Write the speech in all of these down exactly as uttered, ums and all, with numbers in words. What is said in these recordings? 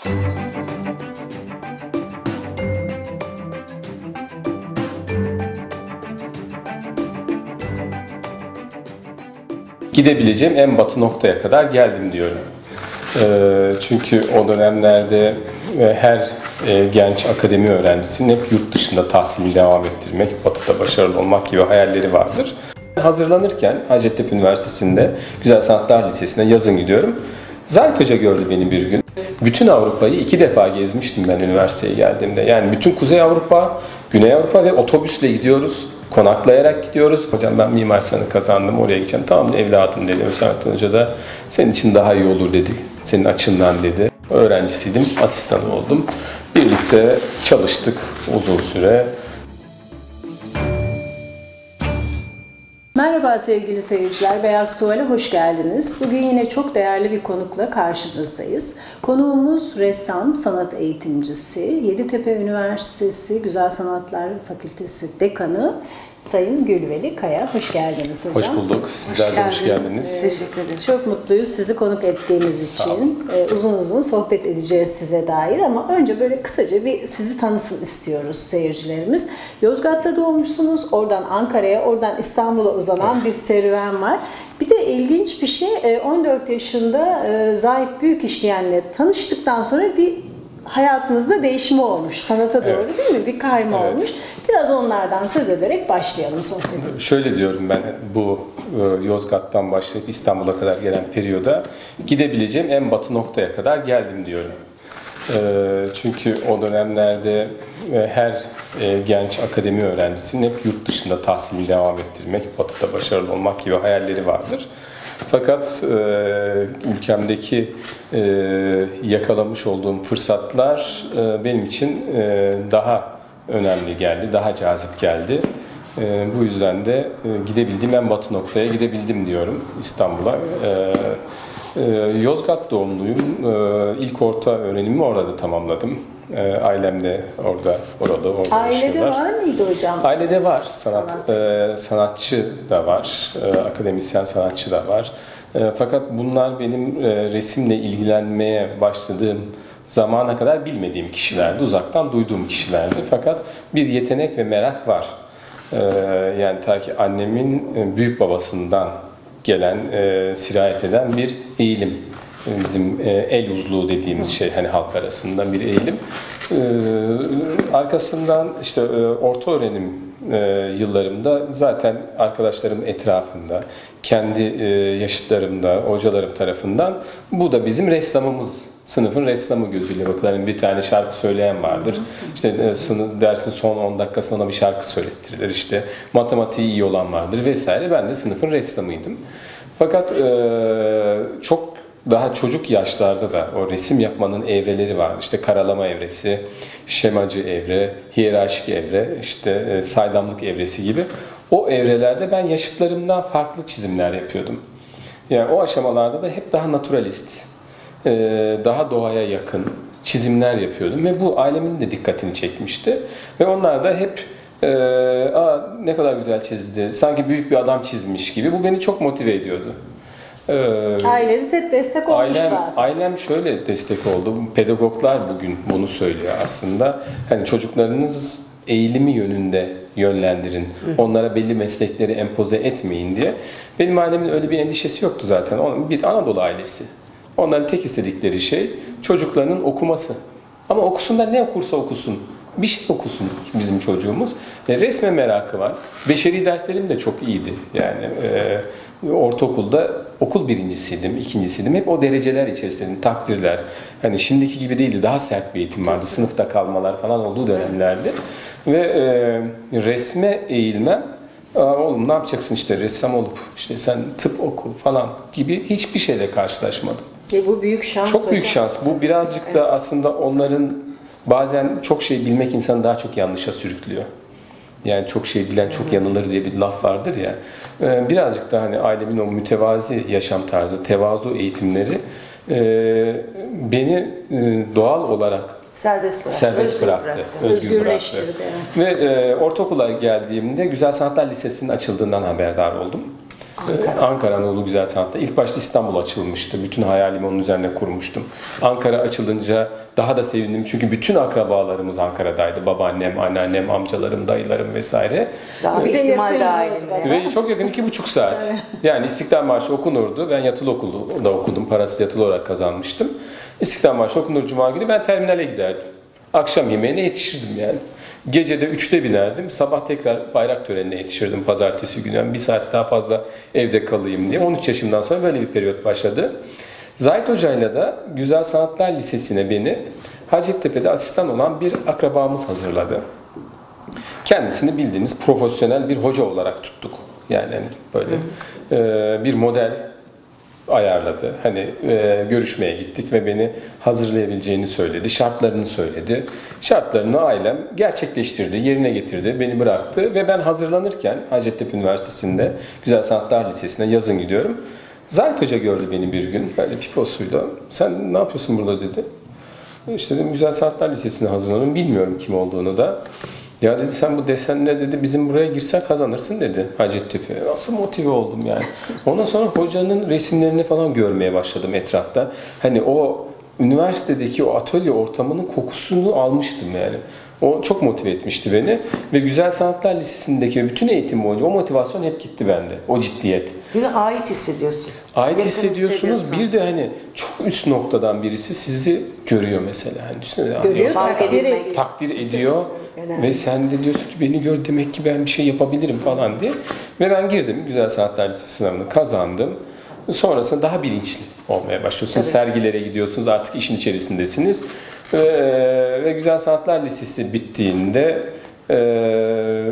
Gidebileceğim en batı noktaya kadar geldim diyorum. Çünkü o dönemlerde her genç akademi öğrencisinin hep yurt dışında tahsilini devam ettirmek, batıda başarılı olmak gibi hayalleri vardır. Hazırlanırken Hacettepe Üniversitesi'nde Güzel Sanatlar Lisesi'ne yazın gidiyorum. Zahit Hoca gördü beni bir gün. Bütün Avrupa'yı iki defa gezmiştim ben üniversiteye geldiğimde. Yani bütün Kuzey Avrupa, Güney Avrupa ve otobüsle gidiyoruz. Konaklayarak gidiyoruz. Hocam ben Mimar Sinan'ı kazandım, oraya gideceğim. Tamam evladım dedi. Hüsamettin Hoca da senin için daha iyi olur dedi. Senin açından dedi. Öğrencisiydim, asistan oldum. Birlikte çalıştık uzun süre. Merhaba sevgili seyirciler, Beyaz Tuval'e hoş geldiniz. Bugün yine çok değerli bir konukla karşınızdayız. Konuğumuz ressam, sanat eğitimcisi, Yeditepe Üniversitesi Güzel Sanatlar Fakültesi Dekanı Sayın Gülveli Kaya. Hoş geldiniz hocam. Hoş bulduk. Sizler de hoş geldiniz. Teşekkür ederiz. Çok mutluyuz sizi konuk ettiğimiz için. Ee, uzun uzun sohbet edeceğiz size dair ama önce böyle kısaca bir sizi tanısın istiyoruz seyircilerimiz. Yozgat'ta doğmuşsunuz. Oradan Ankara'ya, oradan İstanbul'a uzanan evet. bir serüven var. Bir de ilginç bir şey, on dört yaşında Zahit Büyükişleyen'le tanıştıktan sonra bir hayatınızda değişimi olmuş. Sanata doğru evet. değil mi? Bir kayma evet. olmuş. Biraz onlardan söz ederek başlayalım sohbeti. Şöyle diyorum ben bu Yozgat'tan başlayıp İstanbul'a kadar gelen periyoda gidebileceğim en batı noktaya kadar geldim diyorum. Çünkü o dönemlerde her genç akademi öğrencisinin hep yurt dışında tahsilini devam ettirmek, batıda başarılı olmak gibi hayalleri vardır. Fakat e, ülkemdeki e, yakalamış olduğum fırsatlar e, benim için e, daha önemli geldi, daha cazip geldi. E, bu yüzden de e, gidebildiğim en batı noktaya gidebildim diyorum İstanbul'a. E, e, Yozgat doğumluyum. E, ilk orta öğrenimimi orada tamamladım. E, ailem de orada, orada, orada Ailede yaşıyorlar. var mıydı hocam? Ailede var. Sanat, Sanat. E, sanatçı da var. E, akademisyen sanatçı da var. E, fakat bunlar benim e, resimle ilgilenmeye başladığım zamana kadar bilmediğim kişilerdi. Uzaktan duyduğum kişilerdi. Fakat bir yetenek ve merak var. E, yani ta ki annemin e, büyük babasından gelen, e, sirayet eden bir eğilim. Bizim e, el uzluğu dediğimiz şey hani halk arasında bir eğilim. E, arkasından işte e, orta öğrenim e, yıllarımda zaten arkadaşlarım etrafında, kendi e, yaşıtlarımda, hocalarım tarafından bu da bizim ressamımız, sınıfın ressamı gözüyle bakılır. Yani bir tane şarkı söyleyen vardır. İşte e, sınıf, dersin son on dakikasında ona bir şarkı söylettirirler. İşte matematiği iyi olan vardır vesaire. Ben de sınıfın ressamıydım. Fakat e, çok daha çocuk yaşlarda da o resim yapmanın evreleri vardı. İşte karalama evresi, şemacı evre, hiyerarşik evre, işte saydamlık evresi gibi. O evrelerde ben yaşıtlarımdan farklı çizimler yapıyordum. Yani o aşamalarda da hep daha naturalist, daha doğaya yakın çizimler yapıyordum. Ve bu ailemin de dikkatini çekmişti. Ve onlar da hep Aa, ne kadar güzel çizdi, sanki büyük bir adam çizmiş gibi. Bu beni çok motive ediyordu. Ee, Aileniz hep destek olmuş ailem, zaten. Ailem şöyle destek oldu. Pedagoglar bugün bunu söylüyor aslında. Hani çocuklarınız eğilimi yönünde yönlendirin. Hı. Onlara belli meslekleri empoze etmeyin diye. Benim ailemin öyle bir endişesi yoktu zaten. Bir Anadolu ailesi. Onların tek istedikleri şey çocuklarının okuması. Ama okusun da ne okursa okusun. Bir şey okusun bizim çocuğumuz. E, resme merakı var. Beşeri derslerim de çok iyiydi. Yani e, ortaokulda okul birincisiydim, ikincisiydim. Hep o dereceler içerisinde takdirler. Hani şimdiki gibi değildi. Daha sert bir eğitim vardı. Sınıfta kalmalar falan olduğu dönemlerde. Ve e, resme eğilmem. Oğlum ne yapacaksın işte ressam olup işte sen tıp oku falan gibi hiçbir şeyle karşılaşmadım. E, bu büyük şans. Çok büyük şans. Bu birazcık evet. da aslında onların bazen çok şey bilmek insanı daha çok yanlışa sürüklüyor. Yani çok şey bilen çok yanılır diye bir laf vardır ya. Birazcık da hani ailemin o mütevazi yaşam tarzı, tevazu eğitimleri beni doğal olarak serbest bıraktı. Serbest özgür bıraktı. bıraktı. Özgür bıraktı. Evet. Ve ortaokula geldiğimde Güzel Sanatlar Lisesi'nin açıldığından haberdar oldum. Aa, Ankara. Ankara Anadolu Güzel Sanat'ta. İlk başta İstanbul açılmıştı. Bütün hayalimi onun üzerine kurmuştum. Ankara açılınca daha da sevindim. Çünkü bütün akrabalarımız Ankara'daydı. Babaannem, anneannem, amcalarım, dayılarım vesaire. Daha Bir de ihtimal yakın dahilinde. Ve çok yakın iki buçuk saat. Yani İstiklal Marşı okunurdu. Ben yatılı okulda okudum. Parasız yatılı olarak kazanmıştım. İstiklal Marşı okunur Cuma günü. Ben terminale giderdim. Akşam yemeğine yetişirdim yani. Gecede üçte binerdim. Sabah tekrar bayrak törenine yetişirdim pazartesi günü. Yani bir saat daha fazla evde kalayım diye. on üç yaşımdan sonra böyle bir periyot başladı. Zahit Hoca'yla da Güzel Sanatlar Lisesi'ne beni Hacettepe'de asistan olan bir akrabamız hazırladı. Kendisini bildiğiniz profesyonel bir hoca olarak tuttuk. Yani hani böyle e, bir model ayarladı. Hani e, görüşmeye gittik ve beni hazırlayabileceğini söyledi. Şartlarını söyledi. Şartlarını ailem gerçekleştirdi, yerine getirdi, beni bıraktı ve ben hazırlanırken Hacettepe Üniversitesi'nde Güzel Sanatlar Lisesi'ne yazın gidiyorum. Zahit Hoca gördü beni bir gün, böyle piposuyla. Sen ne yapıyorsun burada dedi. İşte dedim Güzel Sanatlar Lisesi'ne hazırlanıyorum, bilmiyorum kim olduğunu da. Ya dedi sen bu desenle dedi bizim buraya girsen kazanırsın dedi Hacettepe. Nasıl motive oldum yani. Ondan sonra hocanın resimlerini falan görmeye başladım etrafta. Hani o üniversitedeki o atölye ortamının kokusunu almıştım yani. O çok motive etmişti beni. Ve Güzel Sanatlar Lisesi'ndeki bütün eğitim boyunca o motivasyon hep gitti bende. O ciddiyet. Bir de ait hissediyorsun. Ait Yakın hissediyorsunuz. hissediyorsun. Bir de hani çok üst noktadan birisi sizi görüyor mesela. Hani düşünsene, Görüyor, ya, Fark takdir edilmek. ediyor. takdir ediyor Önemli. ve sen de diyorsun ki beni gör demek ki ben bir şey yapabilirim falan diye. Ve ben girdim Güzel Sanatlar Lisesi sınavını kazandım. Sonrasında daha bilinçli olmaya başlıyorsunuz. Tabii. Sergilere gidiyorsunuz, artık işin içerisindesiniz. Ve, ve Güzel Sanatlar Lisesi bittiğinde e,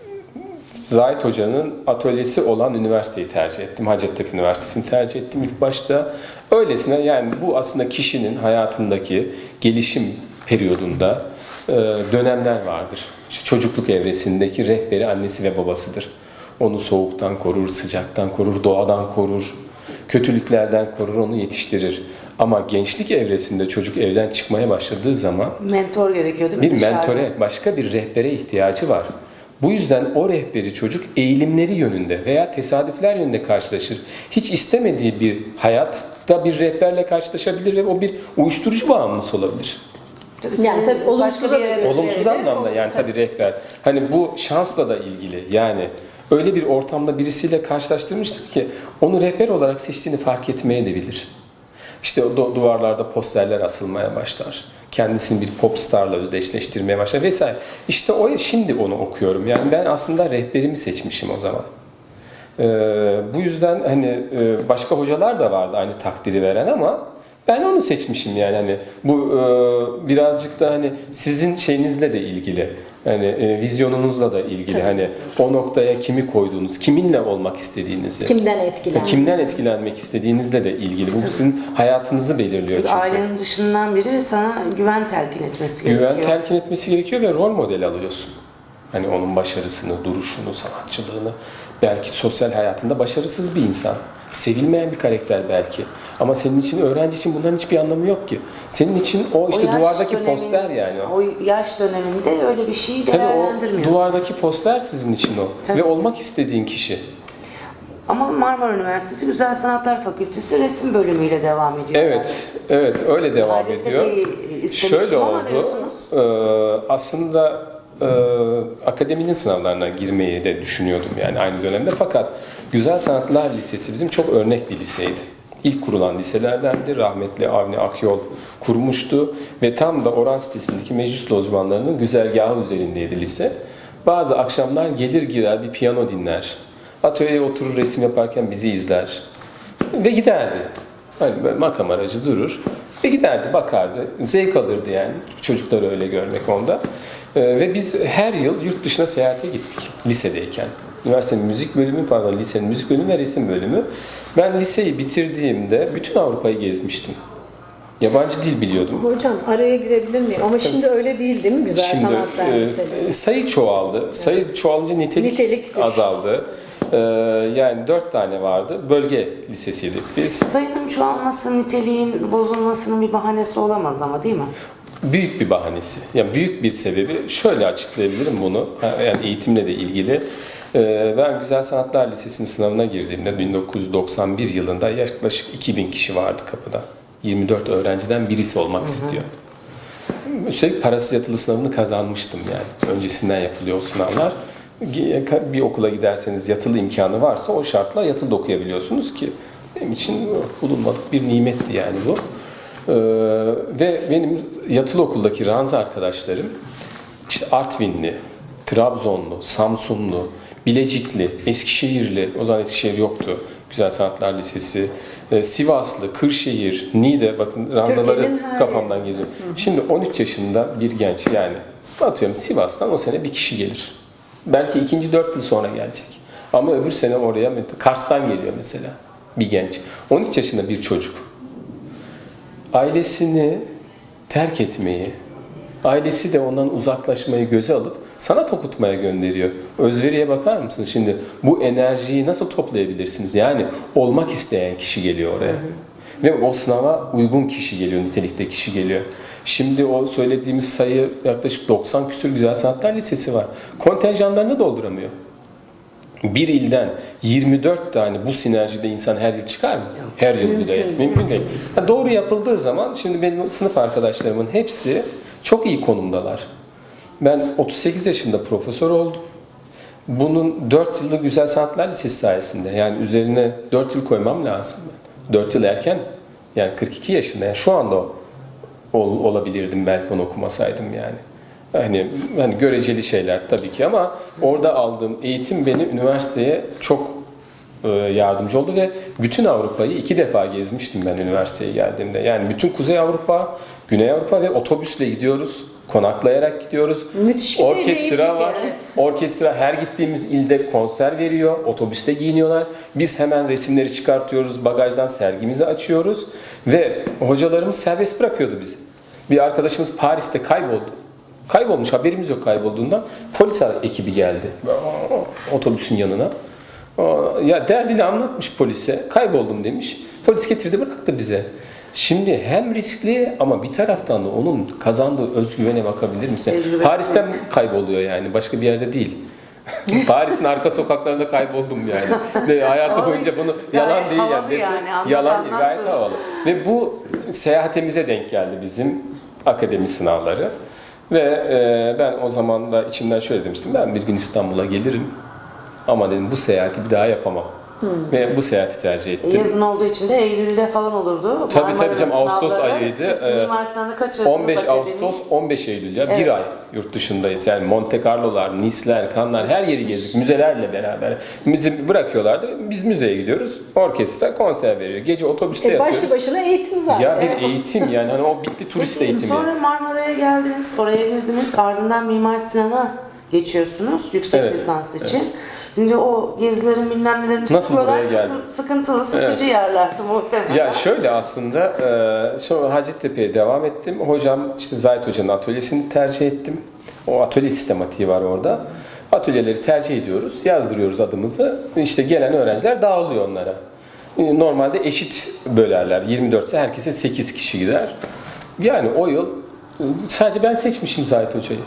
Zahit Hoca'nın atölyesi olan üniversiteyi tercih ettim. Hacettepe Üniversitesi'ni tercih ettim ilk başta. Öylesine yani bu aslında kişinin hayatındaki gelişim periyodunda e, dönemler vardır. İşte çocukluk evresindeki rehberi annesi ve babasıdır. Onu soğuktan korur, sıcaktan korur, doğadan korur, kötülüklerden korur, onu yetiştirir. Ama gençlik evresinde çocuk evden çıkmaya başladığı zaman Mentor gerekiyor değil mi? bir Dışarıda. mentore, başka bir rehbere ihtiyacı var. Bu yüzden o rehberi çocuk eğilimleri yönünde veya tesadüfler yönünde karşılaşır. Hiç istemediği bir hayatta bir rehberle karşılaşabilir ve o bir uyuşturucu bağımlısı olabilir. Tabii Yani seni tabii olumsuza başka bir yere da götürüyor. Olumsuz anlamda yani tabii rehber. Hani bu şansla da ilgili yani öyle bir ortamda birisiyle karşılaştırmıştık ki onu rehber olarak seçtiğini fark etmeye de bilir. İşte o du- duvarlarda posterler asılmaya başlar. Kendisini bir popstarla özdeşleştirmeye başlar vesaire. İşte o şimdi onu okuyorum. Yani ben aslında rehberimi seçmişim o zaman. Ee, bu yüzden hani e, başka hocalar da vardı aynı takdiri veren ama ben onu seçmişim yani hani bu e, birazcık da hani sizin şeyinizle de ilgili. Hani e, vizyonunuzla da ilgili. Tabii. Hani o noktaya kimi koyduğunuz, kiminle olmak istediğinizi. Kimden etkilenmek? Kimden etkilenmek istediğinizle de ilgili. Bu sizin hayatınızı belirliyor Çünkü çünkü. ailenin dışından biri sana güven telkin etmesi gerekiyor. Güven telkin etmesi gerekiyor ve rol model alıyorsun. Hani onun başarısını, duruşunu, sanatçılığını. Belki sosyal hayatında başarısız bir insan. Sevilmeyen bir karakter belki. Ama senin için, öğrenci için bunların hiçbir anlamı yok ki. Senin için o işte O yaş duvardaki dönemin- poster yani o. O yaş döneminde öyle bir şeyi Tabii o değerlendirmiyorsun. duvardaki poster sizin için o. Tabii. Ve olmak istediğin kişi. Ama Marmara Üniversitesi Güzel Sanatlar Fakültesi resim bölümüyle devam ediyor. Evet, evet öyle devam ediyor. Hacettepe'yi istemiştim Şöyle ama oldu. diyorsunuz. Ee, aslında e, akademinin sınavlarına girmeyi de düşünüyordum yani aynı dönemde. Fakat Güzel Sanatlar Lisesi bizim çok örnek bir liseydi. İlk kurulan liselerdendi. Rahmetli Avni Akyol kurmuştu ve tam da Oran sitesindeki meclis lojmanlarının güzergahı üzerindeydi lise. Bazı akşamlar gelir girer bir piyano dinler. Atölyeye oturur resim yaparken bizi izler. Ve giderdi. Hani böyle makam aracı durur. Ve giderdi, bakardı. Zevk alırdı yani. Çocukları öyle görmek onda. Ee, ve biz her yıl yurt dışına seyahate gittik lisedeyken. Üniversitenin müzik bölümü, pardon lisenin müzik bölümü ve resim bölümü. Ben liseyi bitirdiğimde bütün Avrupa'yı gezmiştim. Yabancı dil biliyordum. Hocam araya girebilir miyim? Ama şimdi öyle değil değil mi Güzel Şimdi Sanatlar e, Lisesi? sayı çoğaldı. Sayı çoğalınca nitelik, Nitelik düştü. azaldı. Ee, yani dört tane vardı. Bölge lisesiydik biz. Sayının çoğalması, niteliğin bozulmasının bir bahanesi olamaz ama değil mi? Büyük bir bahanesi. Yani büyük bir sebebi şöyle açıklayabilirim bunu. Yani eğitimle de ilgili. Ee, ben Güzel Sanatlar Lisesi'nin sınavına girdiğimde bin dokuz yüz doksan bir yılında yaklaşık iki bin kişi vardı kapıda. yirmi dört öğrenciden birisi olmak hı hı. istiyor. Üstelik parasız yatılı sınavını kazanmıştım yani. Öncesinden yapılıyor o sınavlar. Bir okula giderseniz yatılı imkanı varsa o şartla yatılı okuyabiliyorsunuz ki benim için bulunmadık bir nimetti yani bu. Ee, ve benim yatılı okuldaki ranza arkadaşlarım işte Artvinli, Trabzonlu, Samsunlu, Bilecikli, Eskişehirli, o zaman Eskişehir yoktu. Güzel Sanatlar Lisesi, e, Sivaslı, Kırşehir, Niğde, bakın ranzaları kafamdan geziyor. Şimdi on üç yaşında bir genç yani atıyorum Sivas'tan o sene bir kişi gelir. Belki ikinci dört yıl sonra gelecek. Ama öbür sene oraya Kars'tan geliyor mesela bir genç. on üç yaşında bir çocuk. Ailesini terk etmeyi, ailesi de ondan uzaklaşmayı göze alıp sanat okutmaya gönderiyor. Özveriye bakar mısınız? Şimdi bu enerjiyi nasıl toplayabilirsiniz? Yani olmak isteyen kişi geliyor oraya. Hı hı. Ve o sınava uygun kişi geliyor, nitelikte kişi geliyor. Şimdi o söylediğimiz sayı yaklaşık doksan küsur Güzel Sanatlar Lisesi var. Kontenjanlarını dolduramıyor. Bir ilden yirmi dört tane bu sinerjide insan her yıl çıkar mı? Her yıl mümkün değil. Mümkün değil. Ha, doğru yapıldığı zaman şimdi benim sınıf arkadaşlarımın hepsi çok iyi konumdalar. Ben otuz sekiz yaşında profesör oldum. Bunun dört yılı Güzel Sanatlar Lisesi sayesinde. Yani üzerine dört yıl koymam lazım. dört yıl erken. Yani kırk iki yaşında. Yani şu anda ol, olabilirdim belki onu okumasaydım yani. Hani, hani göreceli şeyler tabii ki ama orada aldığım eğitim beni üniversiteye çok e, yardımcı oldu ve bütün Avrupa'yı iki defa gezmiştim ben üniversiteye geldiğimde. Yani bütün Kuzey Avrupa, Güney Avrupa ve otobüsle gidiyoruz. Konaklayarak gidiyoruz. Müthiş bir orkestra var. Evet. Orkestra her gittiğimiz ilde konser veriyor. Otobüste giyiniyorlar. Biz hemen resimleri çıkartıyoruz. Bagajdan sergimizi açıyoruz. Ve hocalarımız serbest bırakıyordu bizi. Bir arkadaşımız Paris'te kayboldu. Kaybolmuş. Haberimiz yok kaybolduğundan. Polis ekibi geldi. Otobüsün yanına. Ya derdini anlatmış polise. Kayboldum demiş. Polis getirdi bıraktı bize. Şimdi hem riskli ama bir taraftan da onun kazandığı özgüvene bakabilir misin? Tecrübesi Paris'ten mi? Kayboluyor yani. Başka bir yerde değil. Paris'in arka sokaklarında kayboldum yani. Ve hayatım boyunca bunu yalan değil yani. Desin, yani. Yalan değil. Gayet havalı. Ve bu seyahatimize denk geldi bizim akademi sınavları. Ve e, ben o zaman da içimden şöyle demiştim. Ben bir gün İstanbul'a gelirim. Ama dedim bu seyahati bir daha yapamam. Hmm. Ve bu seyahati tercih ettim. Yazın olduğu için de Eylül'de falan olurdu. Tabii tabii canım Ağustos ayıydı. Siz on beş Ağustos, on beş Eylül ya evet. Bir ay yurt dışındayız. Yani Monte Carlo'lar, Nice'ler, Cannes'lar her yeri gezdik. Müzelerle beraber. Bizi bırakıyorlardı. Biz müzeye gidiyoruz. Orkestra konser veriyor. Gece otobüste e, yatıyoruz. Başlı başına eğitim zaten. Ya bir eğitim yani. Hani o bitti turist eğitimi. Sonra Marmara'ya geldiniz. Oraya girdiniz. Ardından Mimar Sinan'a geçiyorsunuz. Yüksek evet. lisans için. Evet. Şimdi o gezilerin bilmem nelerini sıkıyorlar, sıkıntılı, sıkıcı evet. yerlerdi muhtemelen. Ya şöyle aslında, sonra Hacettepe'ye devam ettim. Hocam, işte Zahit Hoca'nın atölyesini tercih ettim. O atölye sistematiği var orada. Atölyeleri tercih ediyoruz, yazdırıyoruz adımızı. İşte gelen öğrenciler dağılıyor onlara. Normalde eşit bölerler. yirmi dörtse herkese sekiz kişi gider. Yani o yıl sadece ben seçmişim Zahit Hoca'yı.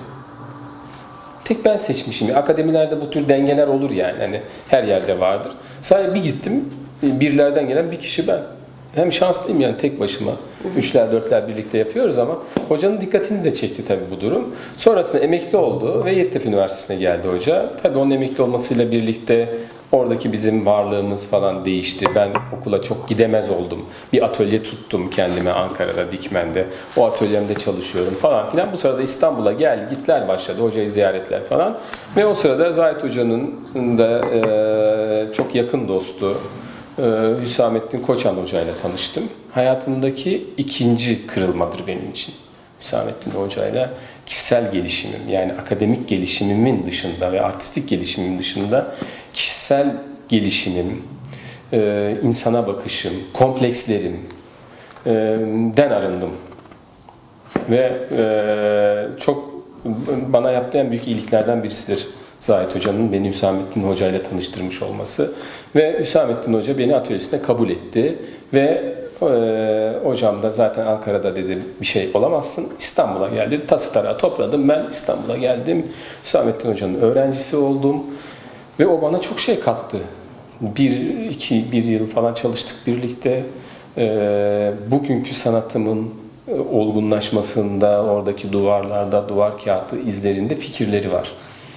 Tek ben seçmişim. Akademilerde bu tür dengeler olur yani. Hani her yerde vardır. Sadece bir gittim. Birlerden gelen bir kişi ben. Hem şanslıyım yani tek başıma. Üçler dörtler birlikte yapıyoruz ama hocanın dikkatini de çekti tabii bu durum. Sonrasında emekli oldu ve Yeditepe Üniversitesi'ne geldi hoca. Tabii onun emekli olmasıyla birlikte oradaki bizim varlığımız falan değişti. Ben okula çok gidemez oldum. Bir atölye tuttum kendime Ankara'da, Dikmen'de. O atölyemde çalışıyorum falan filan. Bu sırada İstanbul'a gel gitler başladı. Hocayı ziyaretler falan. Ve o sırada Zahit Hoca'nın da e, çok yakın dostu e, Hüsamettin Koçan Hoca'yla tanıştım. Hayatımdaki ikinci kırılmadır benim için. Hüsamettin Hoca'yla kişisel gelişimim, yani akademik gelişimimin dışında ve artistik gelişimimin dışında kişisel gelişimim, e, insana bakışım, komplekslerimden arındım. Ve e, çok bana yaptığı en büyük iyiliklerden birisidir Zahit Hoca'nın beni Hüsamettin Hoca ile tanıştırmış olması. Ve Hüsamettin Hoca beni atölyesine kabul etti ve Ee, hocam da zaten Ankara'da dedi bir şey olamazsın, İstanbul'a gel dedi. Tası tarağı topladım, ben İstanbul'a geldim. Hüsamettin Hoca'nın öğrencisi oldum. Ve o bana çok şey kattı. Bir, iki, bir yıl falan çalıştık birlikte. Ee, bugünkü sanatımın olgunlaşmasında, oradaki duvarlarda, duvar kağıdı izlerinde fikirleri var.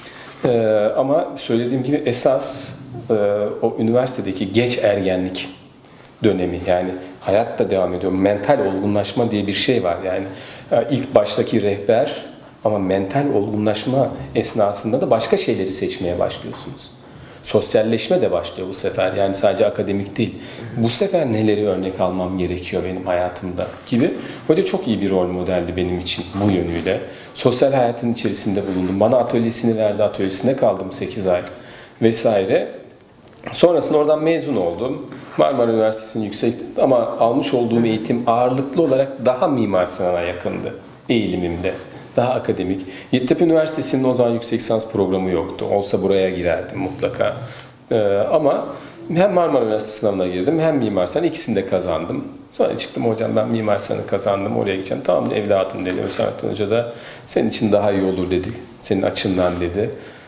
Ee, ama söylediğim gibi esas e, o üniversitedeki geç ergenlik dönemi, yani hayat da devam ediyor. Mental olgunlaşma diye bir şey var. Yani ilk baştaki rehber, ama mental olgunlaşma esnasında da başka şeyleri seçmeye başlıyorsunuz. Sosyalleşme de başlıyor bu sefer. Yani sadece akademik değil. Bu sefer neleri örnek almam gerekiyor benim hayatımda gibi. Hoca çok iyi bir rol modeldi benim için bu yönüyle. Sosyal hayatın içerisinde bulundum. Bana atölyesini verdi, atölyesinde kaldım sekiz ay vesaire. Sonrasında oradan mezun oldum. Marmara Üniversitesi'nin yüksek, ama almış olduğum eğitim ağırlıklı olarak daha Mimar Sinan'a yakındı eğilimimde. Daha akademik. Yeditepe Üniversitesi'nin o zaman yüksek lisans programı yoktu. Olsa buraya girerdim mutlaka. Ee, ama hem Marmara Üniversitesi sınavına girdim, hem Mimar Sinan, ikisini de kazandım. Sonra çıktım, hocam ben Mimar Sinan'ı kazandım, oraya gideceğim. Tamam evladım dedi. Hüsamettin Hoca da senin için daha iyi olur dedi. Senin açından dedi.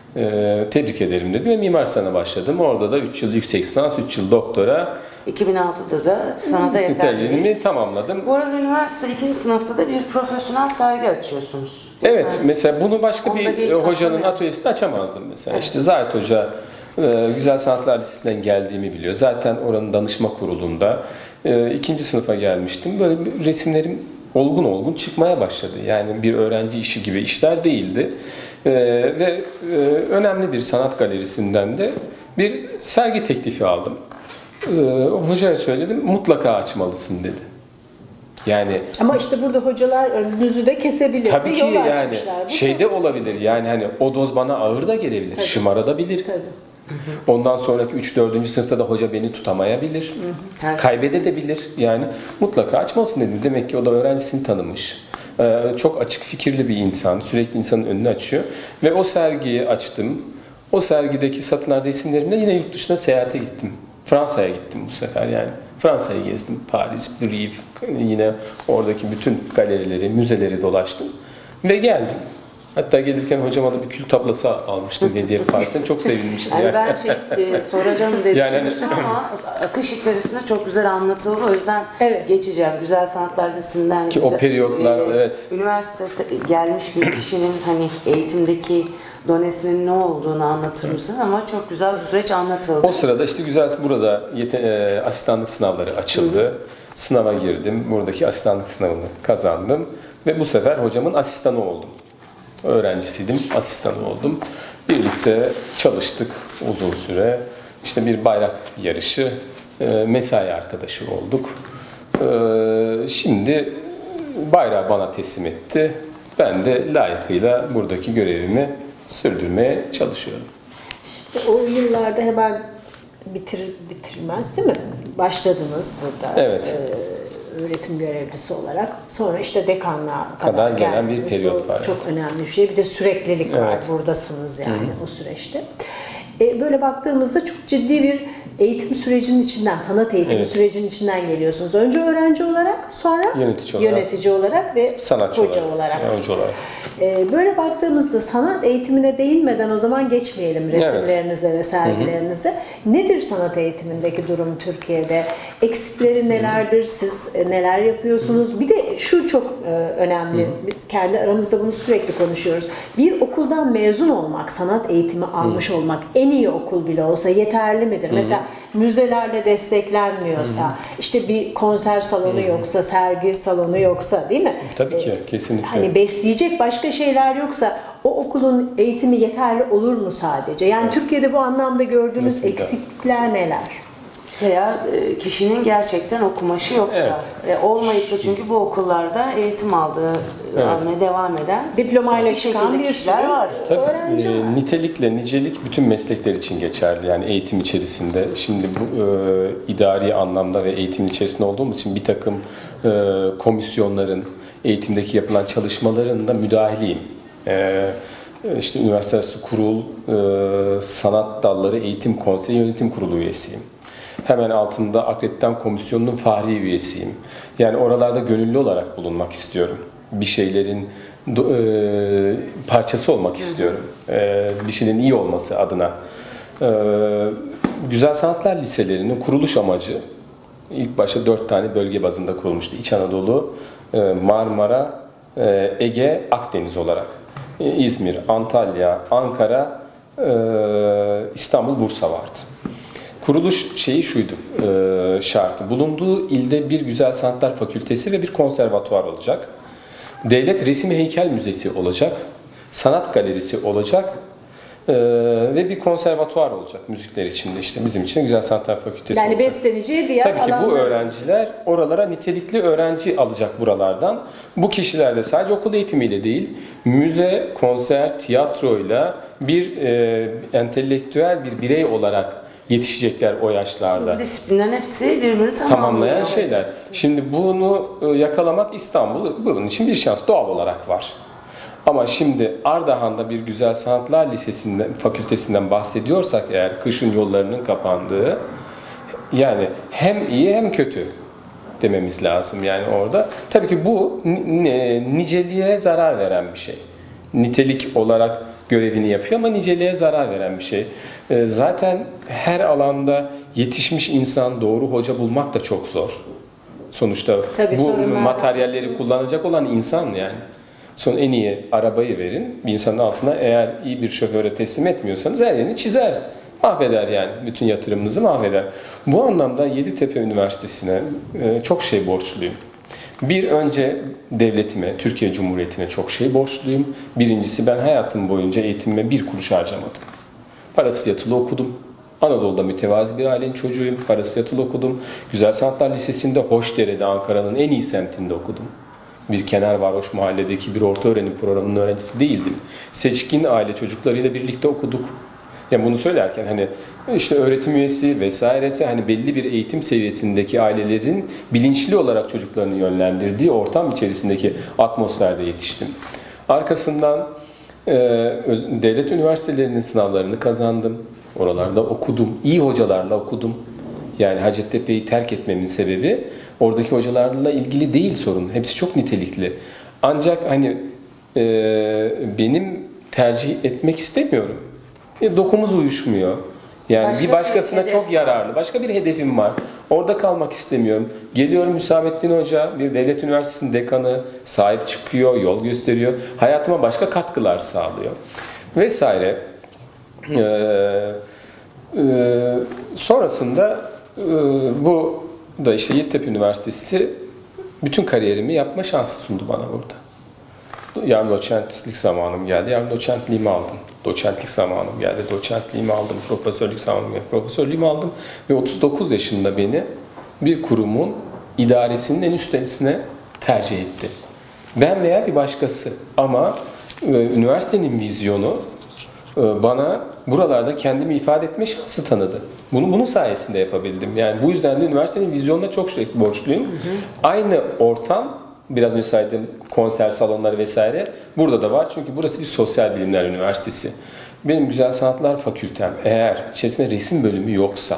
Ee, tebrik ederim dedi ve Mimar Sinan'a başladım. Orada da üç yıl yüksek lisans, üç yıl doktora. iki bin altıda da sanata yeterliliğimi tamamladım. Bu arada üniversite ikinci sınıfta da bir profesyonel sergi açıyorsunuz. Evet, mi? mesela bunu başka Onu bir hocanın atölyesinde açamazdım mesela. Evet. İşte Zahit Hoca e, Güzel Sanatlar Lisesi'nden geldiğimi biliyor. Zaten oranın danışma kurulunda e, ikinci sınıfa gelmiştim. Böyle resimlerim olgun olgun çıkmaya başladı. Yani bir öğrenci işi gibi işler değildi. E, ve e, önemli bir sanat galerisinden de bir sergi teklifi aldım. E, hocaya söyledim, mutlaka açmalısın dedi. Yani ama işte burada hocalar önünüzü de kesebilir. Tabii bir ki yol yani açmışlar. şeyde olabilir. Yani hani o doz bana ağır da gelebilir, Tabii. şımarabilir. Tabii. Ondan sonraki üç dördüncü sınıfta da hoca beni tutamayabilir. Hı hı. Kaybedebilir. Yani mutlaka açmalısın dedi. Demek ki o da öğrencisini tanımış. Ee, çok açık fikirli bir insan. Sürekli insanın önünü açıyor. Ve o sergiyi açtım. O sergideki satılan resimlerimle yine yurt dışına seyahate gittim. Fransa'ya gittim bu sefer yani. Fransa'yı gezdim. Paris, Brive, yine oradaki bütün galerileri, müzeleri dolaştım. Ve geldim. Hatta gelirken hocama da bir kül tablası almıştım hediye Paris'ten. Çok sevinmiştim. Yani, yani. ben şey e, soracağım diye Yani düşünmüştüm ama akış içerisinde çok güzel anlatıldı. O yüzden evet. geçeceğim. Güzel Sanatlar Lisesi'nden ki o periyotlar, e, evet. Üniversite gelmiş bir kişinin hani eğitimdeki donesinin ne olduğunu anlatır mısın? Ama çok güzel bir süreç anlatıldı. O sırada işte güzel burada yete, e, asistanlık sınavları açıldı. Hı hı. Sınava girdim. Buradaki asistanlık sınavını kazandım. Ve bu sefer hocamın asistanı oldum. Öğrencisiydim, asistanı oldum. Birlikte çalıştık uzun süre. İşte bir bayrak yarışı, e, mesai arkadaşı olduk. E, şimdi bayrağı bana teslim etti. Ben de layıkıyla buradaki görevimi sürdürmeye çalışıyorum. Şimdi o yıllarda hemen bitir, bitirmez değil mi? Başladınız burada. Evet. Ee, öğretim görevlisi olarak. Sonra işte dekanlığa kadar, kadar gelen bir geldiniz. periyot Bu var. çok evet. önemli bir şey. Bir de süreklilik evet. var. Buradasınız yani Hı-hı. o süreçte. Ee, böyle baktığımızda çok ciddi bir eğitim sürecinin içinden, sanat eğitimi evet. sürecinin içinden geliyorsunuz. Önce öğrenci olarak, sonra yönetici olarak, yönetici olarak ve sanatçı hoca olarak. olarak. Hoca olarak. Ee, böyle baktığımızda sanat eğitimine değinmeden o zaman geçmeyelim resimlerinize evet. ve sergilerinize. Hı hı. Nedir sanat eğitimindeki durum Türkiye'de? Eksikleri nelerdir? Siz neler yapıyorsunuz? Bir de şu çok e, önemli. Hı hı. Kendi aramızda bunu sürekli konuşuyoruz. Bir okuldan mezun olmak, sanat eğitimi almış hı. olmak, en iyi okul bile olsa yeterli midir? Hı hı. Mesela müzelerle desteklenmiyorsa, hı hı. işte bir konser salonu hı hı. yoksa, sergi salonu yoksa, değil mi? Tabii ki, ee, kesinlikle. Hani besleyecek başka şeyler yoksa o okulun eğitimi yeterli olur mu sadece? Yani evet. Türkiye'de bu anlamda gördüğünüz Kesinlikle. eksiklikler neler? Veya gerçekten gerçekten o kumaşı yoksa. Evet. E, olmayıp da çünkü bu okullarda eğitim aldığı, evet. almaya devam eden diplomayla bir çıkan bir kişiler var. Tabii, öğrenci e, var. Nitelikle nicelik bütün meslekler için geçerli. Yani eğitim içerisinde. Şimdi bu e, idari anlamda ve eğitimin içerisinde olduğumuz için bir takım e, komisyonların, eğitimdeki yapılan çalışmaların da müdahiliyim. E, işte Üniversite Arası Kurul, e, Sanat Dalları Eğitim Konseyi Yönetim Kurulu üyesiyim. Hemen altında Akrediten Komisyonu'nun fahri üyesiyim. Yani oralarda gönüllü olarak bulunmak istiyorum. Bir şeylerin e, parçası olmak istiyorum. E, bir şeylerin iyi olması adına. Güzel Sanatlar Liselerinin kuruluş amacı ilk başta dört tane bölge bazında kurulmuştu. İç Anadolu, Marmara, Ege, Akdeniz olarak. İzmir, Antalya, Ankara, İstanbul, Bursa vardı. Kuruluş şeyi şuydu, şartı. Bulunduğu ilde bir Güzel Sanatlar Fakültesi ve bir konservatuvar olacak. Devlet Resim Heykel Müzesi olacak. Sanat galerisi olacak. Ee, ve bir konservatuvar olacak müzikler içinde, işte bizim için Güzel Sanatlar Fakültesi yani olacak. bestenici diğer Tabii ki alanlar... bu öğrenciler oralara nitelikli öğrenci alacak buralardan. Bu kişiler de sadece okul eğitimiyle değil, müze, konser, tiyatroyla bir e, entelektüel bir birey olarak yetişecekler o yaşlarda. Bu disiplinlerin hepsi birbirini Tamamlayan şeyler. Şimdi bunu yakalamak İstanbul, bunun için bir şans doğal olarak var. Ama şimdi Ardahan'da bir Güzel Sanatlar Lisesi'nden, fakültesinden bahsediyorsak eğer, kışın yollarının kapandığı, yani hem iyi hem kötü dememiz lazım yani orada. Tabii ki bu niceliğe zarar veren bir şey. Nitelik olarak görevini yapıyor ama niceliğe zarar veren bir şey. Zaten her alanda yetişmiş insan, doğru hoca bulmak da çok zor. Sonuçta Tabii bu materyalleri kullanacak olan insan yani. Son en iyi arabayı verin bir insanın altına, eğer iyi bir şoföre teslim etmiyorsanız her yerini çizer, mahveder yani, bütün yatırımınızı mahveder. Bu anlamda Yeditepe Üniversitesi'ne çok şey borçluyum. Bir, önce devletime, Türkiye Cumhuriyeti'ne çok şey borçluyum. Birincisi, ben hayatım boyunca eğitimime bir kuruş harcamadım. Parası yatılı okudum. Anadolu'da mütevazi bir ailenin çocuğuyum. Parası yatılı okudum. Güzel Sanatlar Lisesi'nde Hoşdere'de, Ankara'nın en iyi semtinde okudum. Bir kenar varoş mahalledeki bir orta öğrenim programının öğrencisi değildim. Seçkin aile çocuklarıyla birlikte okuduk. Yani bunu söylerken hani işte öğretim üyesi vesairesi, hani belli bir eğitim seviyesindeki ailelerin bilinçli olarak çocuklarını yönlendirdiği ortam içerisindeki atmosferde yetiştim. Arkasından e, devlet üniversitelerinin sınavlarını kazandım. Oralarda okudum. İyi hocalarla okudum. Yani Hacettepe'yi terk etmemin sebebi oradaki hocalarla ilgili değil sorun. Hepsi çok nitelikli. Ancak hani e, benim tercih etmek istemiyorum. E, dokumuz uyuşmuyor. Yani başka bir başkasına bir çok yararlı. Başka bir hedefim var. Orada kalmak istemiyorum. Geliyorum, Hüsamettin Hoca bir devlet üniversitesinin dekanı, sahip çıkıyor, yol gösteriyor. Hayatıma başka katkılar sağlıyor. Vesaire. Ee, e, sonrasında e, bu da işte Yeditepe Üniversitesi bütün kariyerimi yapma şansı sundu bana burada. Yarın doçentlik zamanım geldi. Yarın doçentliğimi aldım. Doçentlik zamanım geldi. Doçentliğimi aldım. Profesörlük zamanım geldi. Profesörlüğümü aldım. Ve otuz dokuz yaşında beni bir kurumun idaresinin en üsttelisine tercih etti. Ben veya bir başkası. Ama e, üniversitenin vizyonu e, bana buralarda kendimi ifade etme şansı tanıdı. Bunu bunun sayesinde yapabildim. Yani bu yüzden de üniversitenin vizyonuna çok şey borçluyum. Hı hı. Aynı ortam, biraz önce saydığım konser salonları vesaire burada da var. Çünkü burası bir sosyal bilimler üniversitesi. Benim Güzel Sanatlar Fakültem eğer içerisinde resim bölümü yoksa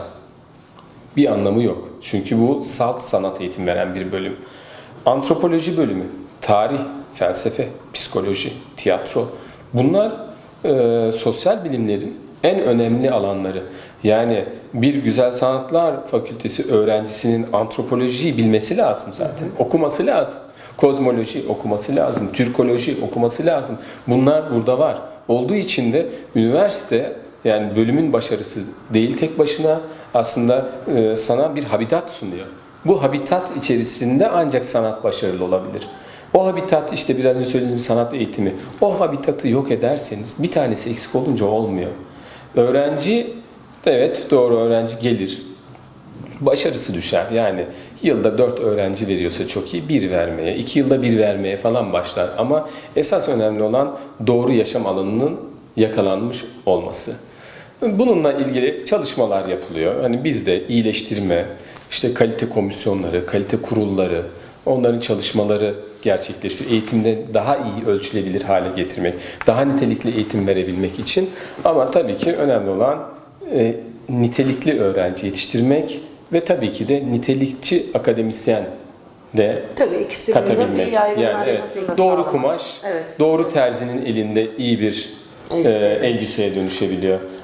bir anlamı yok. Çünkü bu salt sanat eğitim veren bir bölüm. Antropoloji bölümü, tarih, felsefe, psikoloji, tiyatro, bunlar e, sosyal bilimlerin en önemli alanları. Yani bir Güzel Sanatlar Fakültesi öğrencisinin antropolojiyi bilmesi lazım zaten. Okuması lazım. Kozmoloji okuması lazım. Türkoloji okuması lazım. Bunlar burada var. Olduğu için de üniversite, yani bölümün başarısı değil tek başına, aslında e, sana bir habitat sunuyor. Bu habitat içerisinde ancak sanat başarılı olabilir. O habitat, işte biraz önce söylediğim sanat eğitimi. O habitatı yok ederseniz, bir tanesi eksik olunca olmuyor. Öğrenci, evet doğru, öğrenci gelir. Başarısı düşer. Yani yılda dört öğrenci veriyorsa çok iyi, bir vermeye, iki yılda bir vermeye falan başlar. Ama esas önemli olan doğru yaşam alanının yakalanmış olması. Bununla ilgili çalışmalar yapılıyor. Hani bizde iyileştirme, işte kalite komisyonları, kalite kurulları, onların çalışmaları gerçekleştiriyor. Eğitimde daha iyi ölçülebilir hale getirmek, daha nitelikli eğitim verebilmek için. Ama tabii ki önemli olan e, nitelikli öğrenci yetiştirmek ve tabii ki de nitelikçi akademisyen de tabii ikisi katabilmek. Yani evet, doğru sağlamak. kumaş, Evet. doğru terzinin elinde iyi bir elbise. e, elbiseye dönüşebiliyor.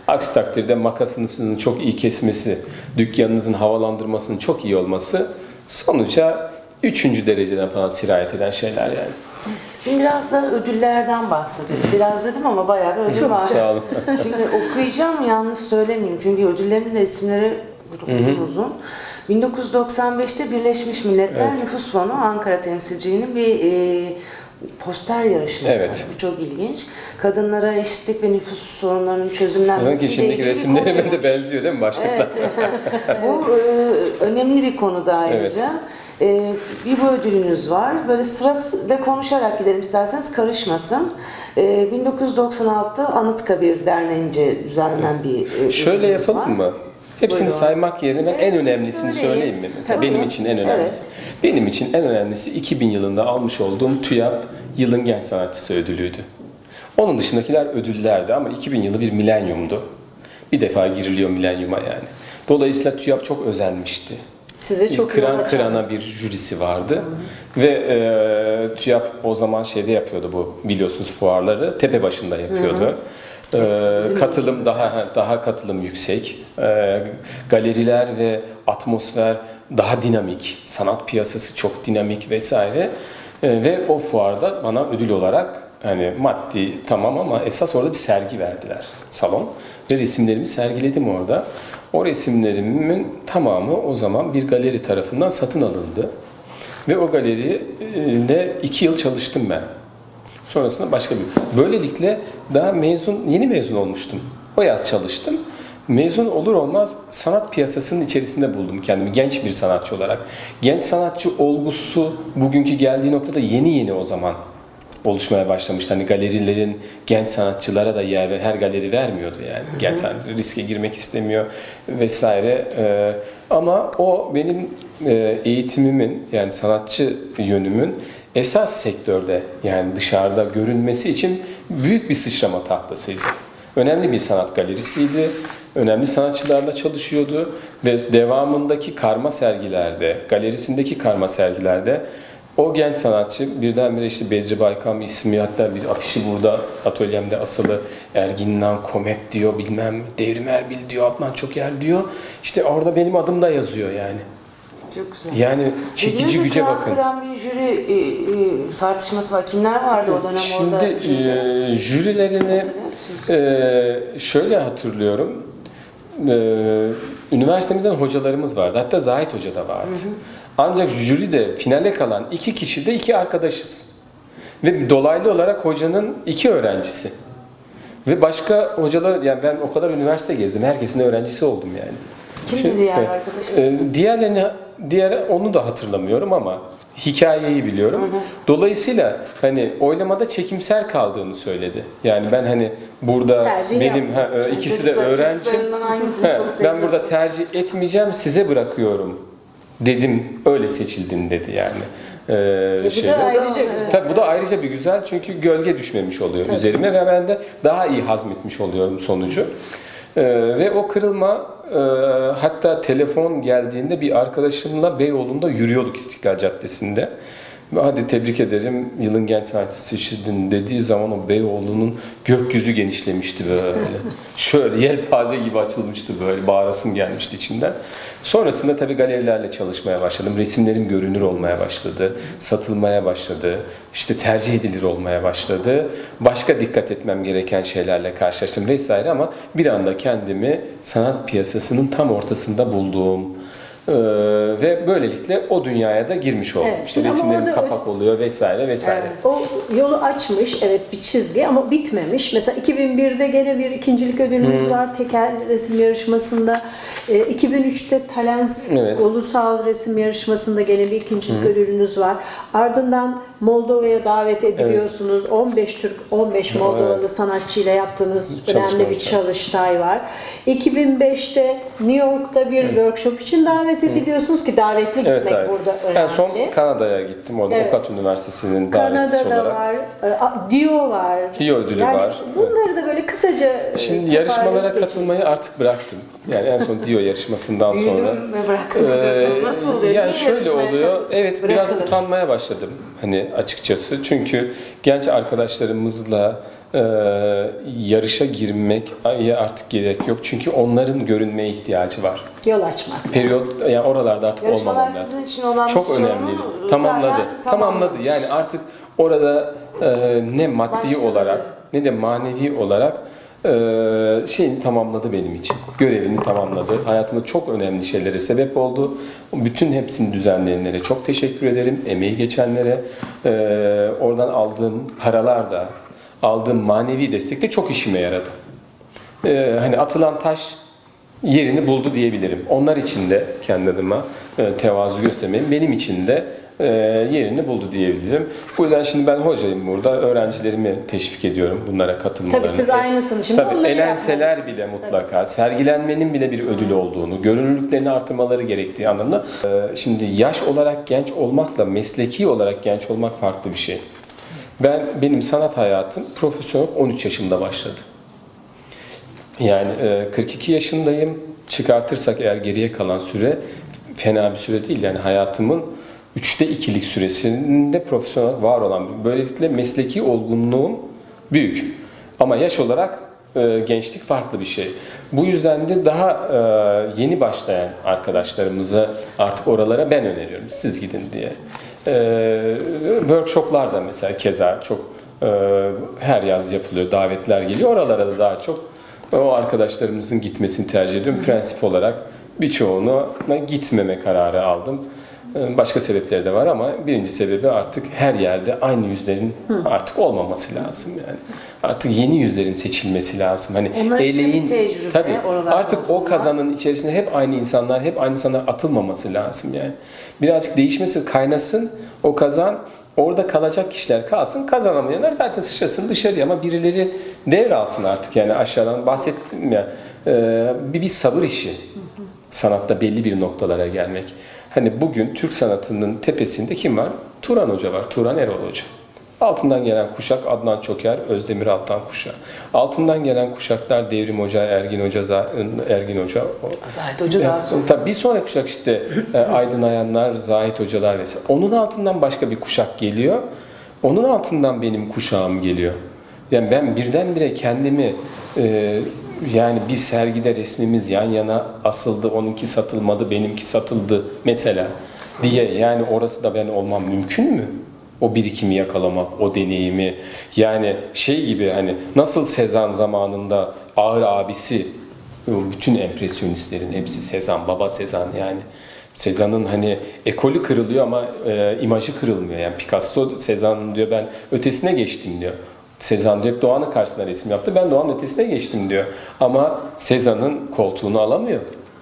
Aksi takdirde makasınızın çok iyi kesmesi, dükkanınızın havalandırmasının çok iyi olması sonuca üçüncü dereceden falan sirayet eden şeyler yani. Şimdi biraz da ödüllerden bahsedelim. Biraz dedim ama bayağı bir ödül Çok var. sağ olun. Şimdi okuyacağım, yanlış söylemeyeyim. Çünkü ödüllerin de isimleri uzun uzun. bin dokuz yüz doksan beşte Birleşmiş Milletler Evet. Nüfus Fonu Ankara temsilciliğinin bir e, poster yarışması. Evet. Bu çok ilginç. Kadınlara eşitlik ve nüfus sorunlarının çözümlenmesiyle Sanki şimdiki ilgili bir resimlerime konu. de benziyor değil mi başlıklar? Evet. Bu e, önemli bir konu da ayrıca. E, bir bu ödülünüz var. Böyle sırasıyla konuşarak gidelim isterseniz, karışmasın. E, bin dokuz yüz doksan altıda Anıtkabir Derneği'nce düzenlenen bir e, Şöyle ödülünüz yapalım var. mı? Hepsini Buyurun. saymak yerine Evet, en siz önemlisini söyleyin. söyleyeyim mi? Mesela Tabii. benim için en önemlisi. Evet. Benim için en önemlisi iki bin yılında almış olduğum TÜYAP Yılın Genç Sanatçısı ödülüydü. Onun dışındakiler ödüllerdi ama iki bin yılı bir milenyumdu. Bir defa giriliyor milenyuma yani. Dolayısıyla TÜYAP çok özenmişti. Size çok Kıran yol açan. kırana bir jürisi vardı. Hı. Ve e, TÜYAP o zaman şeyde yapıyordu bu, biliyorsunuz, fuarları tepe başında yapıyordu. Hı hı. Ee, katılım daha daha katılım yüksek, ee, galeriler ve atmosfer daha dinamik, sanat piyasası çok dinamik vesaire. Ee, ve o fuarda bana ödül olarak hani maddi tamam ama esas orada bir sergi verdiler, salon, ve resimlerimi sergiledim orada. O resimlerimin tamamı o zaman bir galeri tarafından satın alındı ve o galeriyle iki yıl çalıştım ben. Sonrasında başka bir... Böylelikle daha mezun, yeni mezun olmuştum. O yaz çalıştım. Mezun olur olmaz sanat piyasasının içerisinde buldum kendimi genç bir sanatçı olarak. Genç sanatçı olgusu bugünkü geldiği noktada yeni yeni o zaman oluşmaya başlamıştı. Hani galerilerin genç sanatçılara da yer ve her galeri vermiyordu yani. Hı hı. Genç sanatçı riske girmek istemiyor vesaire. Ee, ama o benim e, eğitimimin, yani sanatçı yönümün esas sektörde, yani dışarıda görünmesi için büyük bir sıçrama tahtasıydı. Önemli bir sanat galerisiydi. Önemli sanatçılarla çalışıyordu ve devamındaki karma sergilerde, galerisindeki karma sergilerde o genç sanatçı birdenbire işte Bedri Baykam ismi, hatta bir afişi burada atölyemde asılı, Ergin İnan Komet diyor, bilmem Devrim Erbil diyor, Adnan Çoker diyor. İşte orada benim adım da yazıyor yani. Çok güzel. Yani çekici güce kıran, bakın. Kıran bir jüri e, e, tartışması var. Kimler vardı o dönem Şimdi, orada? Şimdi e, jürilerini e, şöyle hatırlıyorum. E, üniversitemizden hocalarımız vardı. Hatta Zahit Hoca da vardı. Hı hı. Ancak jüride finale kalan iki kişi de iki arkadaşız. Ve dolaylı olarak hocanın iki öğrencisi. Ve başka hocalar, yani ben o kadar üniversite gezdim. Herkesin öğrencisi oldum yani. Kimdi Şimdi, diğer e, arkadaşımız? E, diğerlerini, diğer onu da hatırlamıyorum ama hikayeyi biliyorum. Hı hı. Dolayısıyla hani oylamada çekimser kaldığını söyledi. Yani ben hani burada tercih benim ha, e, ikisi de öğrenci. Ha, ben burada tercih etmeyeceğim, size bırakıyorum dedim. Öyle seçildin dedi yani. Ee, bu şeyde. da ayrıca güzel. Tabii bu da ayrıca bir güzel, çünkü gölge düşmemiş oluyor Tabii. üzerime ve ben de daha iyi hazmetmiş oluyorum sonucu. Ee, ve o kırılma, e, hatta telefon geldiğinde bir arkadaşımla Beyoğlu'nda yürüyorduk İstiklal Caddesi'nde. Hadi tebrik ederim, yılın genç sanatçısı seçildin dediği zaman o Beyoğlu'nun gökyüzü genişlemişti böyle. Şöyle yelpaze gibi açılmıştı böyle, bağırasım gelmişti içimden. Sonrasında tabii galerilerle çalışmaya başladım. Resimlerim görünür olmaya başladı, satılmaya başladı, işte tercih edilir olmaya başladı. Başka dikkat etmem gereken şeylerle karşılaştım vesaire ama bir anda kendimi sanat piyasasının tam ortasında buldum. Ee, ve böylelikle o dünyaya da girmiş oldum. Evet, işte resimlerim kapak oluyor vesaire vesaire. Evet, o yolu açmış, evet, bir çizgi ama bitmemiş. Mesela iki bin birde gene bir ikincilik ödülümüz hmm. var tekel resim yarışmasında. E, iki bin üçte Talens evet. Ulusal Resim Yarışmasında gene bir ikincilik hmm. ödülünüz var. Ardından Moldova'ya davet ediliyorsunuz. Evet. on beş Türk, on beş Moldovalı evet. sanatçıyla yaptığınız Çalışma önemli bir çalıştay var. iki bin beşte New York'ta bir evet. workshop için davet ediliyorsunuz ki davetli gitmek evet, evet. burada önemli. En son Kanada'ya gittim. Orada evet. Okat Üniversitesi'nin davetlisi Kanada'da olarak. var, Dio var. Dio ödülü yani var. Bunları da böyle böyle kısaca Şimdi yarışmalara katılmayı artık bıraktım. Yani en son Dio yarışmasından sonra. Büyüdüm ve bıraktım diyorsun. Nasıl oluyor? Yani Niye şöyle yarışmaya oluyor. katıl- Evet, biraz bırakılır? utanmaya başladım hani açıkçası. Çünkü genç arkadaşlarımızla e, yarışa girmek artık gerek yok. Çünkü onların görünmeye ihtiyacı var. Yol açmak lazım. Periyot, yani oralarda artık Yarışmalar olmamam lazım. sizin için olan Çok misyonunu önemli. Tamamladı. zaten Tamamladı. tamamlamış. Yani artık orada e, ne maddi Başka olarak bir- ne de manevi olarak e, şeyini tamamladı benim için. Görevini tamamladı. Hayatımda çok önemli şeylere sebep oldu. Bütün hepsini düzenleyenlere çok teşekkür ederim. Emeği geçenlere. E, oradan aldığım paralar da, aldığım manevi destek de çok işime yaradı. E, hani atılan taş yerini buldu diyebilirim. Onlar için de kendi adıma e, tevazu göstermeyeyim. Benim için de e, yerini buldu diyebilirim. Bu yüzden şimdi ben hocayım burada. Öğrencilerimi teşvik ediyorum bunlara katılmalarını. Tabii siz aynısınız. Şimdi Tabii onları elenseler yapmalısınız. bile mutlaka, sergilenmenin bile bir ödülü olduğunu, görünürlüklerini artırmaları gerektiği anlamında. E, şimdi yaş olarak genç olmakla mesleki olarak genç olmak farklı bir şey. Ben benim sanat hayatım profesyonel on üç yaşımda başladı. Yani kırk iki yaşındayım. Çıkartırsak eğer geriye kalan süre fena bir süre değil. Yani hayatımın üçte ikilik süresinde profesyonel var olan. Böylelikle mesleki olgunluğum büyük. Ama yaş olarak gençlik farklı bir şey. Bu yüzden de daha yeni başlayan arkadaşlarımıza artık oralara ben öneriyorum. Siz gidin diye. Workshoplar da mesela keza çok her yaz yapılıyor. Davetler geliyor. Oralara da daha çok o arkadaşlarımızın gitmesini tercih ediyorum. Prensip olarak birçoğuna gitmeme kararı aldım. Başka sebepleri de var ama birinci sebebi artık her yerde aynı yüzlerin artık olmaması lazım yani. Artık yeni yüzlerin seçilmesi lazım. Hani Onlar için bir eleğin tecrübe, tabii oralarda artık o olduğunda. kazanın içerisinde hep aynı insanlar, hep aynı insanlar atılmaması lazım yani. Birazcık değişmesi, kaynasın o kazan. Orada kalacak kişiler kalsın, kazanamayanlar zaten sıçrasın dışarıya ama birileri devralsın artık yani aşağıdan bahsettim ya e, bir, bir sabır işi sanatta belli bir noktalara gelmek. Hani bugün Türk sanatının tepesinde kim var? Turan Hoca var, Turan Erol Hoca. Altından gelen kuşak Adnan Çoker, Özdemir Altan kuşağı. Altından gelen kuşaklar Devrim Hoca, Ergin Hoca, Ergin Hoca. Zahit Hoca daha sonra. Tabii bir sonraki kuşak işte Aydın Ayanlar, Zahit Hocalar vesaire. Onun altından başka bir kuşak geliyor. Onun altından benim kuşağım geliyor. Yani ben birdenbire kendimi e, yani bir sergide resmimiz yan yana asıldı, onunki satılmadı, benimki satıldı mesela diye yani orası da ben olmam mümkün mü? O birikimi yakalamak, o deneyimi yani şey gibi hani nasıl Sezan zamanında Ağır abisi bütün empresyonistlerin hepsi Sezan, baba Sezan yani. Sezan'ın hani ekolü kırılıyor ama e, imajı kırılmıyor. Yani Picasso Sezan'ın diyor ben ötesine geçtim diyor. Sezan diyor Doğan'ın karşısında resim yaptı. Ben Doğan'ın ötesine geçtim diyor. Ama Sezan'ın koltuğunu alamıyor.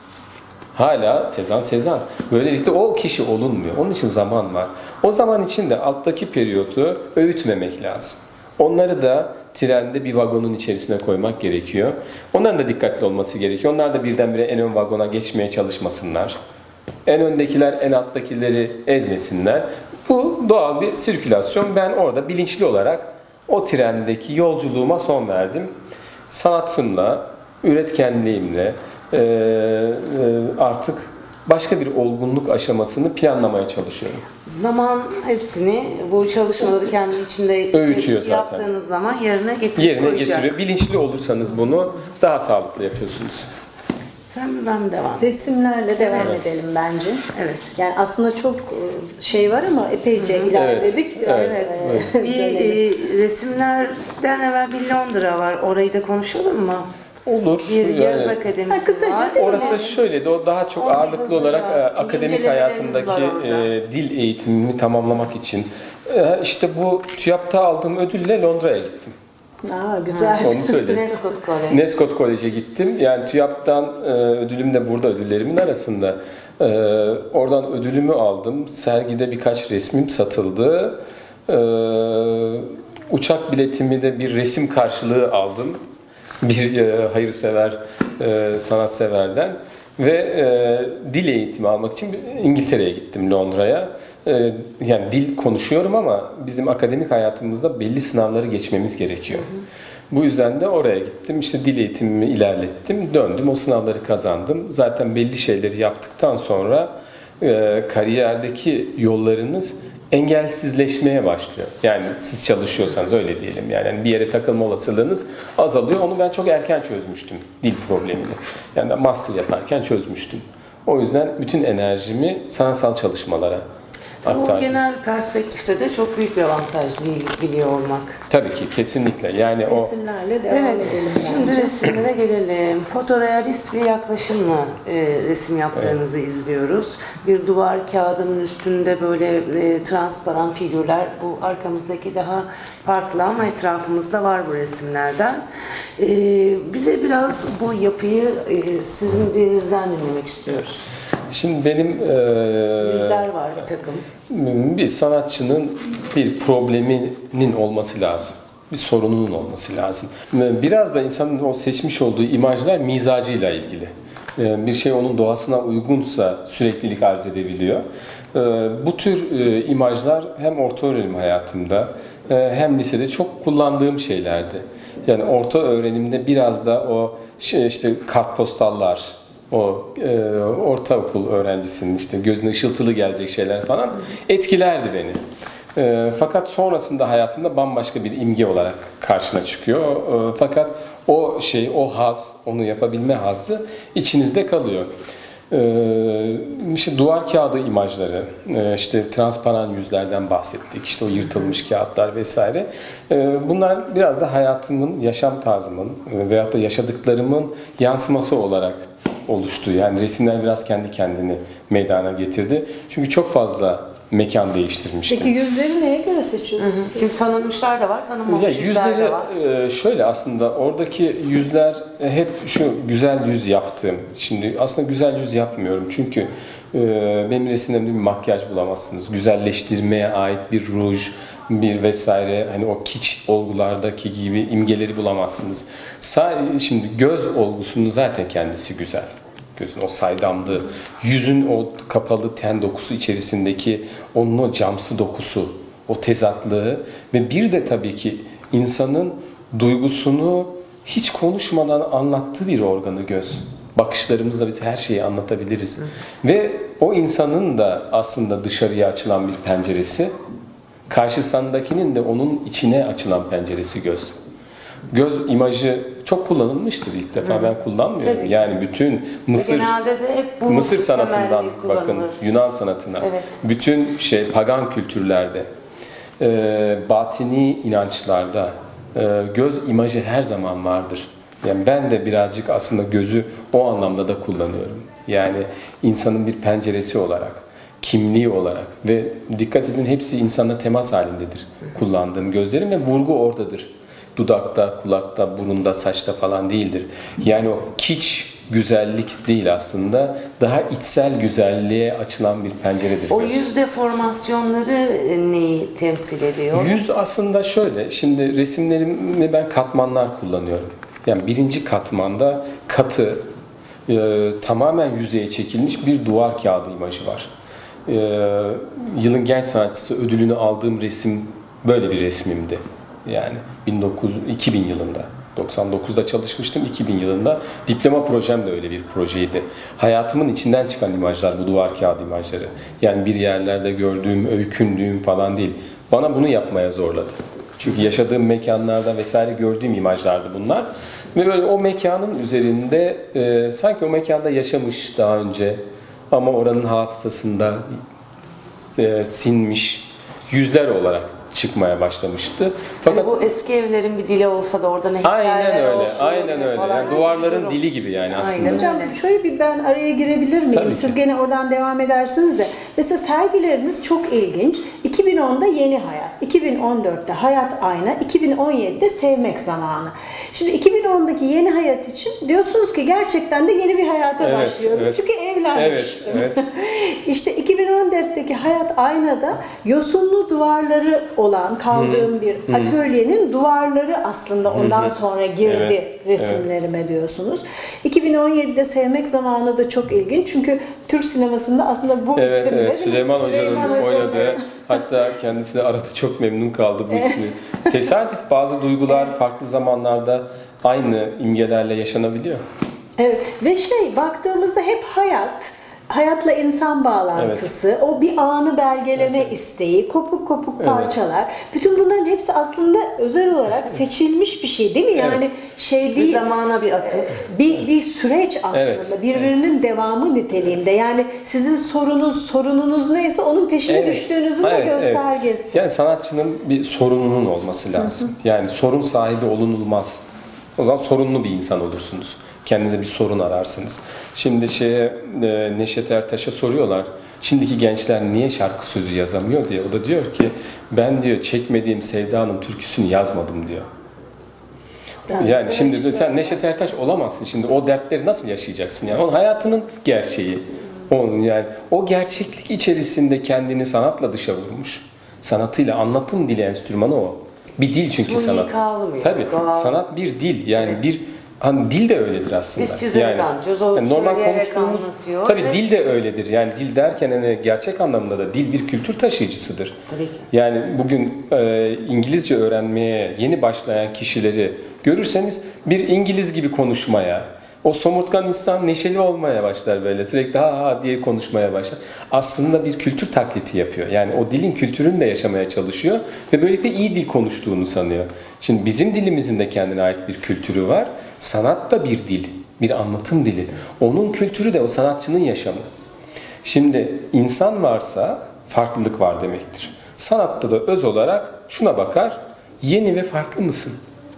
Hala Sezan Sezan. Böylelikle o kişi olunmuyor. Onun için zaman var. O zaman için de alttaki periyodu öğütmemek lazım. Onları da trende bir vagonun içerisine koymak gerekiyor. Onların da dikkatli olması gerekiyor. Onlar da birdenbire en ön vagona geçmeye çalışmasınlar. En öndekiler en alttakileri ezmesinler. Bu doğal bir sirkülasyon. Ben orada bilinçli olarak o trendeki yolculuğuma son verdim. Sanatımla, üretkenliğimle e, e, artık başka bir olgunluk aşamasını planlamaya çalışıyorum. Zaman hepsini bu çalışmaları kendi içinde Öğütüyor zaten. yaptığınız zaman yerine getirip Yerine koyacak. getiriyor. Bilinçli olursanız bunu daha sağlıklı yapıyorsunuz. Sen mi ben mi devam? Resimlerle devam Evet. edelim bence. Evet. Yani aslında çok e, şey var ama epeyce ilerledik. Biraz, Evet. e, Bir dönelim. e, resimlerden evvel bir Londra var. Orayı da konuşalım mı? Olur. Bir Yani yaz akademisi Ha, kısaca var. değil mi? orası şöyle de o daha çok Onu bir ağırlıklı hızlıca, olarak e, çünkü akademik incelemelerimiz var hayatımdaki orada. e, dil eğitimimi tamamlamak için e, işte bu TÜYAP'ta aldığım ödülle Londra'ya gittim. Aa, güzel. Onu söyleyeyim. Nescott College. Nescott College'e gittim. Yani TÜYAP'tan e, ödülüm de burada ödüllerimin arasında. E, oradan ödülümü aldım. Sergide birkaç resmim satıldı. E, uçak biletimi de bir resim karşılığı aldım. Bir e, hayırsever, e, sanatseverden. Ve e, dil eğitimi almak için İngiltere'ye gittim, Londra'ya. E, yani dil konuşuyorum ama bizim akademik hayatımızda belli sınavları geçmemiz gerekiyor. Bu yüzden de oraya gittim. İşte dil eğitimimi ilerlettim. Döndüm. O sınavları kazandım. Zaten belli şeyleri yaptıktan sonra e, kariyerdeki yollarınız engelsizleşmeye başlıyor. Yani siz çalışıyorsanız öyle diyelim. Yani, yani bir yere takılma olasılığınız azalıyor. Onu ben çok erken çözmüştüm. Dil problemini. Yani master yaparken çözmüştüm. O yüzden bütün enerjimi sanatsal çalışmalara aktardım. O genel perspektifte de çok büyük bir avantaj değil biliyor olmak. Tabii ki, kesinlikle. Yani o Resimlerle devam Evet, edelim. şimdi bence. resimlere gelelim. Fotorealist bir yaklaşımla e, resim yaptığınızı evet. izliyoruz. Bir duvar kağıdının üstünde böyle e, transparan figürler. Bu arkamızdaki daha farklı ama etrafımızda var bu resimlerden. E, bize biraz bu yapıyı e, sizin dilinizden dinlemek istiyoruz. Şimdi benim e, yüzler var bir takım. Bir sanatçının bir probleminin olması lazım. Bir sorununun olması lazım. Biraz da insanın o seçmiş olduğu imajlar mizacıyla ilgili. Bir şey onun doğasına uygunsa süreklilik arz edebiliyor. Bu tür imajlar hem orta öğrenim hayatımda hem lisede çok kullandığım şeylerdi. Yani orta öğrenimde biraz da o şey işte kartpostallar, o e, ortaokul öğrencisinin işte gözüne ışıltılı gelecek şeyler falan etkilerdi beni. E, fakat sonrasında hayatında bambaşka bir imge olarak karşına çıkıyor. E, fakat o şey, o haz, onu yapabilme hazzı içinizde kalıyor. E, işte duvar kağıdı imajları, e, işte transparan yüzlerden bahsettik, işte o yırtılmış kağıtlar vesaire. E, bunlar biraz da hayatımın, yaşam tarzımın e, veyahut da yaşadıklarımın yansıması olarak oluştu. Yani resimler biraz kendi kendini meydana getirdi. Çünkü çok fazla mekan değiştirmiştim. Peki yüzleri neye göre seçiyorsunuz? Hı hı. Çünkü tanınmışlar da var, tanınmamış ya, yüzler yüzleri, de var. E, şöyle aslında oradaki yüzler hep şu güzel yüz yaptığım. Şimdi aslında güzel yüz yapmıyorum. Çünkü e, benim resimlerimde bir makyaj bulamazsınız. Güzelleştirmeye ait bir ruj, bir vesaire hani o kiç olgulardaki gibi imgeleri bulamazsınız. Sadece şimdi göz olgusunun zaten kendisi güzel. Gözün o saydamlığı, yüzün o kapalı ten dokusu içerisindeki onun o camsı dokusu, o tezatlığı ve bir de tabii ki insanın duygusunu hiç konuşmadan anlattığı bir organı göz. Bakışlarımızla biz her şeyi anlatabiliriz. Hı. Ve o insanın da aslında dışarıya açılan bir penceresi, karşısındakinin de onun içine açılan penceresi göz. Göz imajı çok kullanılmıştır ilk defa. Hı. Ben kullanmıyorum. Tabii. Yani bütün Mısır genelde de hep bu Mısır sanatından bakın Yunan sanatına, evet. bütün şey pagan kültürlerde, e, batini inançlarda e, göz imajı her zaman vardır. Yani ben de birazcık aslında gözü o anlamda da kullanıyorum. Yani insanın bir penceresi olarak, kimliği olarak ve dikkat edin hepsi insanla temas halindedir kullandığım gözlerim ve vurgu oradadır. Dudakta, kulakta, burunda, saçta falan değildir. Yani o kiç güzellik değil aslında. Daha içsel güzelliğe açılan bir penceredir. O yüz deformasyonları neyi temsil ediyor? Yüz aslında şöyle. Şimdi resimlerimi ben katmanlar kullanıyorum. Yani birinci katmanda katı, e, tamamen yüzeye çekilmiş bir duvar kağıdı imajı var. E, yılın genç sanatçısı ödülünü aldığım resim böyle bir resmimdi. Yani bin dokuz yüz, iki bin yılında, doksan dokuzda çalışmıştım, iki bin yılında diploma projem de öyle bir projeydi. Hayatımın içinden çıkan imajlar, bu duvar kağıdı imajları. Yani bir yerlerde gördüğüm, öykündüğüm falan değil. Bana bunu yapmaya zorladı. Çünkü yaşadığım mekanlarda vesaire gördüğüm imajlardı bunlar. Ve böyle o mekanın üzerinde e, sanki o mekanda yaşamış daha önce ama oranın hafızasında e, sinmiş yüzler olarak çıkmaya başlamıştı. Fakat yani bu eski evlerin bir dili olsa da orada ne hikayeler aynen öyle, olsun, aynen öyle. Yani duvarların dili gibi yani aslında. Aynen. Hocam şöyle bir ben araya girebilir miyim? Tabii Siz ki. gene oradan devam edersiniz de. Mesela sergileriniz çok ilginç. iki bin onda Yeni Hayat, iki bin on dörtte Hayat Ayna, iki bin on yedide Sevmek Zamanı. Şimdi iki bin ondaki Yeni Hayat için diyorsunuz ki gerçekten de yeni bir hayata evet, başlıyordum. Evet. Çünkü evlenmiştim. Evet, evet. İşte iki bin on dörtteki Hayat Ayna'da yosunlu duvarları olan kaldığım hmm. bir hmm. atölyenin duvarları aslında ondan hmm. sonra girdi evet. resimlerime evet. diyorsunuz. iki bin on yedide Sevmek Zamanı da çok ilginç çünkü Türk sinemasında aslında bu evet, isimle evet. Süleyman, Süleyman Hoca'nın oynadığı Hatta kendisi de aradı, çok memnun kaldı bu ismi. Tesadüf, bazı duygular farklı zamanlarda aynı imgelerle yaşanabiliyor. Evet ve şey, baktığımızda hep hayat, hayatla insan bağlantısı, evet. o bir anı belgeleme evet. isteği, kopuk kopuk evet. parçalar. Bütün bunların hepsi aslında özel olarak evet. seçilmiş bir şey değil mi? Yani evet. şey değil. Bir zamana bir atıf. Bir, bir süreç aslında. Evet. Birbirinin evet. devamı niteliğinde. Yani sizin sorunuz, sorununuz neyse onun peşine evet. düştüğünüzün evet. de göstergesi. Evet. Yani sanatçının bir sorununun olması lazım. Hı hı. Yani sorun sahibi olunulmaz. O zaman sorunlu bir insan olursunuz. Kendinize bir sorun ararsınız. Şimdi şeye, e, Neşet Ertaş'a soruyorlar. Şimdiki gençler niye şarkı sözü yazamıyor diye. O da diyor ki ben diyor çekmediğim sevdanın türküsünü yazmadım diyor. Yani, yani şimdi sen Neşet Ertaş olamazsın. Şimdi o dertleri nasıl yaşayacaksın? Yani onun hayatının gerçeği. Onun yani o gerçeklik içerisinde kendini sanatla dışa vurmuş. Sanatıyla, anlatım dili enstrümanı o. Bir dil çünkü bu sanat. Tabii. Doğal. Sanat bir dil. Yani evet. bir hani dil de öyledir aslında. Biz çizerek yani, anlatıyoruz, o yani normal konuştuğumuz anlatıyor. Tabii evet. dil de öyledir. Yani dil derken hani gerçek anlamda da dil bir kültür taşıyıcısıdır. Tabii ki. Yani bugün e, İngilizce öğrenmeye yeni başlayan kişileri görürseniz bir İngiliz gibi konuşmaya, o somurtkan insan neşeli olmaya başlar böyle. Sürekli ha ha diye konuşmaya başlar. Aslında bir kültür taklidi yapıyor. Yani o dilin kültürünü de yaşamaya çalışıyor ve böylelikle iyi dil konuştuğunu sanıyor. Şimdi bizim dilimizin de kendine ait bir kültürü var. Sanat da bir dil, bir anlatım dili. Onun kültürü de o sanatçının yaşamı. Şimdi insan varsa farklılık var demektir. Sanatta da öz olarak şuna bakar, yeni ve farklı mısın?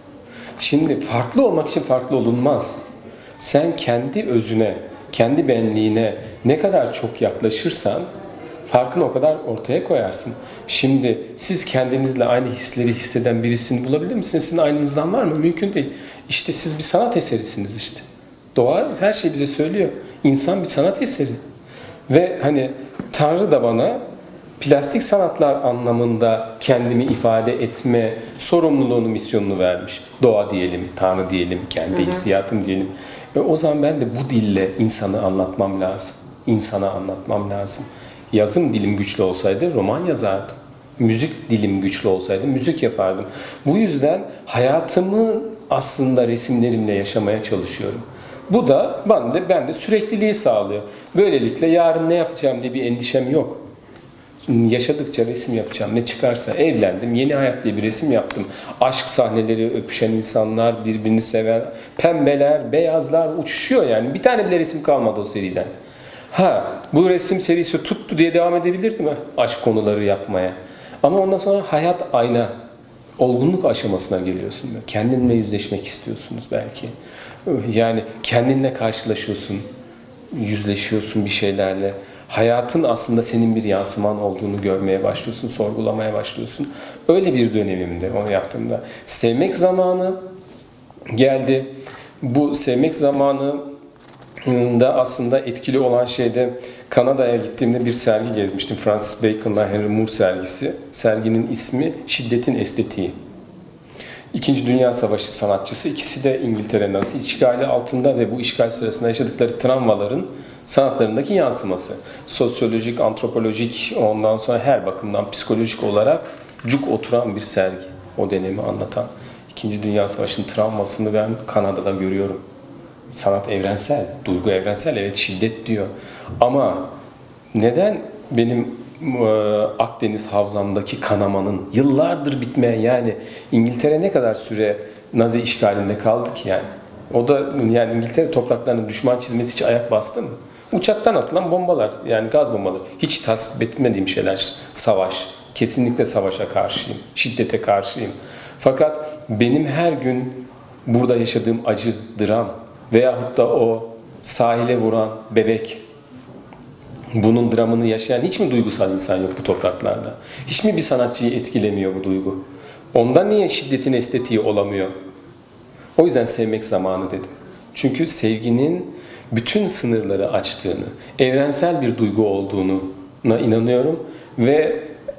Şimdi farklı olmak için farklı olunmaz. Sen kendi özüne, kendi benliğine ne kadar çok yaklaşırsan farkını o kadar ortaya koyarsın. Şimdi siz kendinizle aynı hisleri hisseden birisini bulabilir misiniz? Sizin aynınızdan var mı? Mümkün değil. İşte siz bir sanat eserisiniz işte. Doğa her şeyi bize söylüyor. İnsan bir sanat eseri. Ve hani Tanrı da bana plastik sanatlar anlamında kendimi ifade etme sorumluluğunu, misyonunu vermiş. Doğa diyelim, Tanrı diyelim, kendi hı hı. hissiyatım diyelim. Ve o zaman ben de bu dille insanı anlatmam lazım. İnsana anlatmam lazım. Yazım dilim güçlü olsaydı roman yazardım. Müzik dilim güçlü olsaydı müzik yapardım. Bu yüzden hayatımı aslında resimlerimle yaşamaya çalışıyorum. Bu da ben de, ben de sürekliliği sağlıyor. Böylelikle yarın ne yapacağım diye bir endişem yok. Yaşadıkça resim yapacağım. Ne çıkarsa evlendim. Yeni Hayat diye bir resim yaptım. Aşk sahneleri, öpüşen insanlar, birbirini seven, pembeler, beyazlar uçuşuyor yani. Bir tane bile resim kalmadı o seriden. Ha, bu resim serisi tuttu diye devam edebilirdi mi? Aşk konuları yapmaya. Ama ondan sonra hayat ayna. Olgunluk aşamasına geliyorsun. Kendinle yüzleşmek istiyorsunuz belki. Yani kendinle karşılaşıyorsun. Yüzleşiyorsun bir şeylerle. Hayatın aslında senin bir yansıman olduğunu görmeye başlıyorsun, sorgulamaya başlıyorsun. Öyle bir dönemimde onu yaptığımda. Sevmek zamanı geldi. Bu sevmek zamanında aslında etkili olan şeyde Kanada'ya gittiğimde bir sergi gezmiştim. Francis Bacon'la Henry Moore sergisi. Serginin ismi Şiddetin Estetiği. İkinci Dünya Savaşı sanatçısı. İkisi de İngiltere Nazi işgali altında ve bu işgal sırasında yaşadıkları travmaların sanatlarındaki yansıması. Sosyolojik, antropolojik, ondan sonra her bakımdan psikolojik olarak cuk oturan bir sergi. O dönemi anlatan. İkinci Dünya Savaşı'nın travmasını ben Kanada'da görüyorum. Sanat evrensel, duygu evrensel. Evet, şiddet diyor. Ama neden benim e, Akdeniz havzamdaki kanamanın yıllardır bitmeyen, yani İngiltere ne kadar süre Nazi işgalinde kaldı ki yani? O da yani İngiltere topraklarının düşman çizmesi hiç ayak bastı mı? Uçaktan atılan bombalar, yani gaz bombaları. Hiç tasvip etmediğim şeyler. Savaş. Kesinlikle savaşa karşıyım. Şiddete karşıyım. Fakat benim her gün burada yaşadığım acı, dram veyahut da o sahile vuran bebek, bunun dramını yaşayan hiç mi duygusal insan yok bu topraklarda? Hiç mi bir sanatçıyı etkilemiyor bu duygu? Ondan niye şiddetin estetiği olamıyor? O yüzden sevmek zamanı dedim. Çünkü sevginin bütün sınırları açtığını, evrensel bir duygu olduğuna inanıyorum ve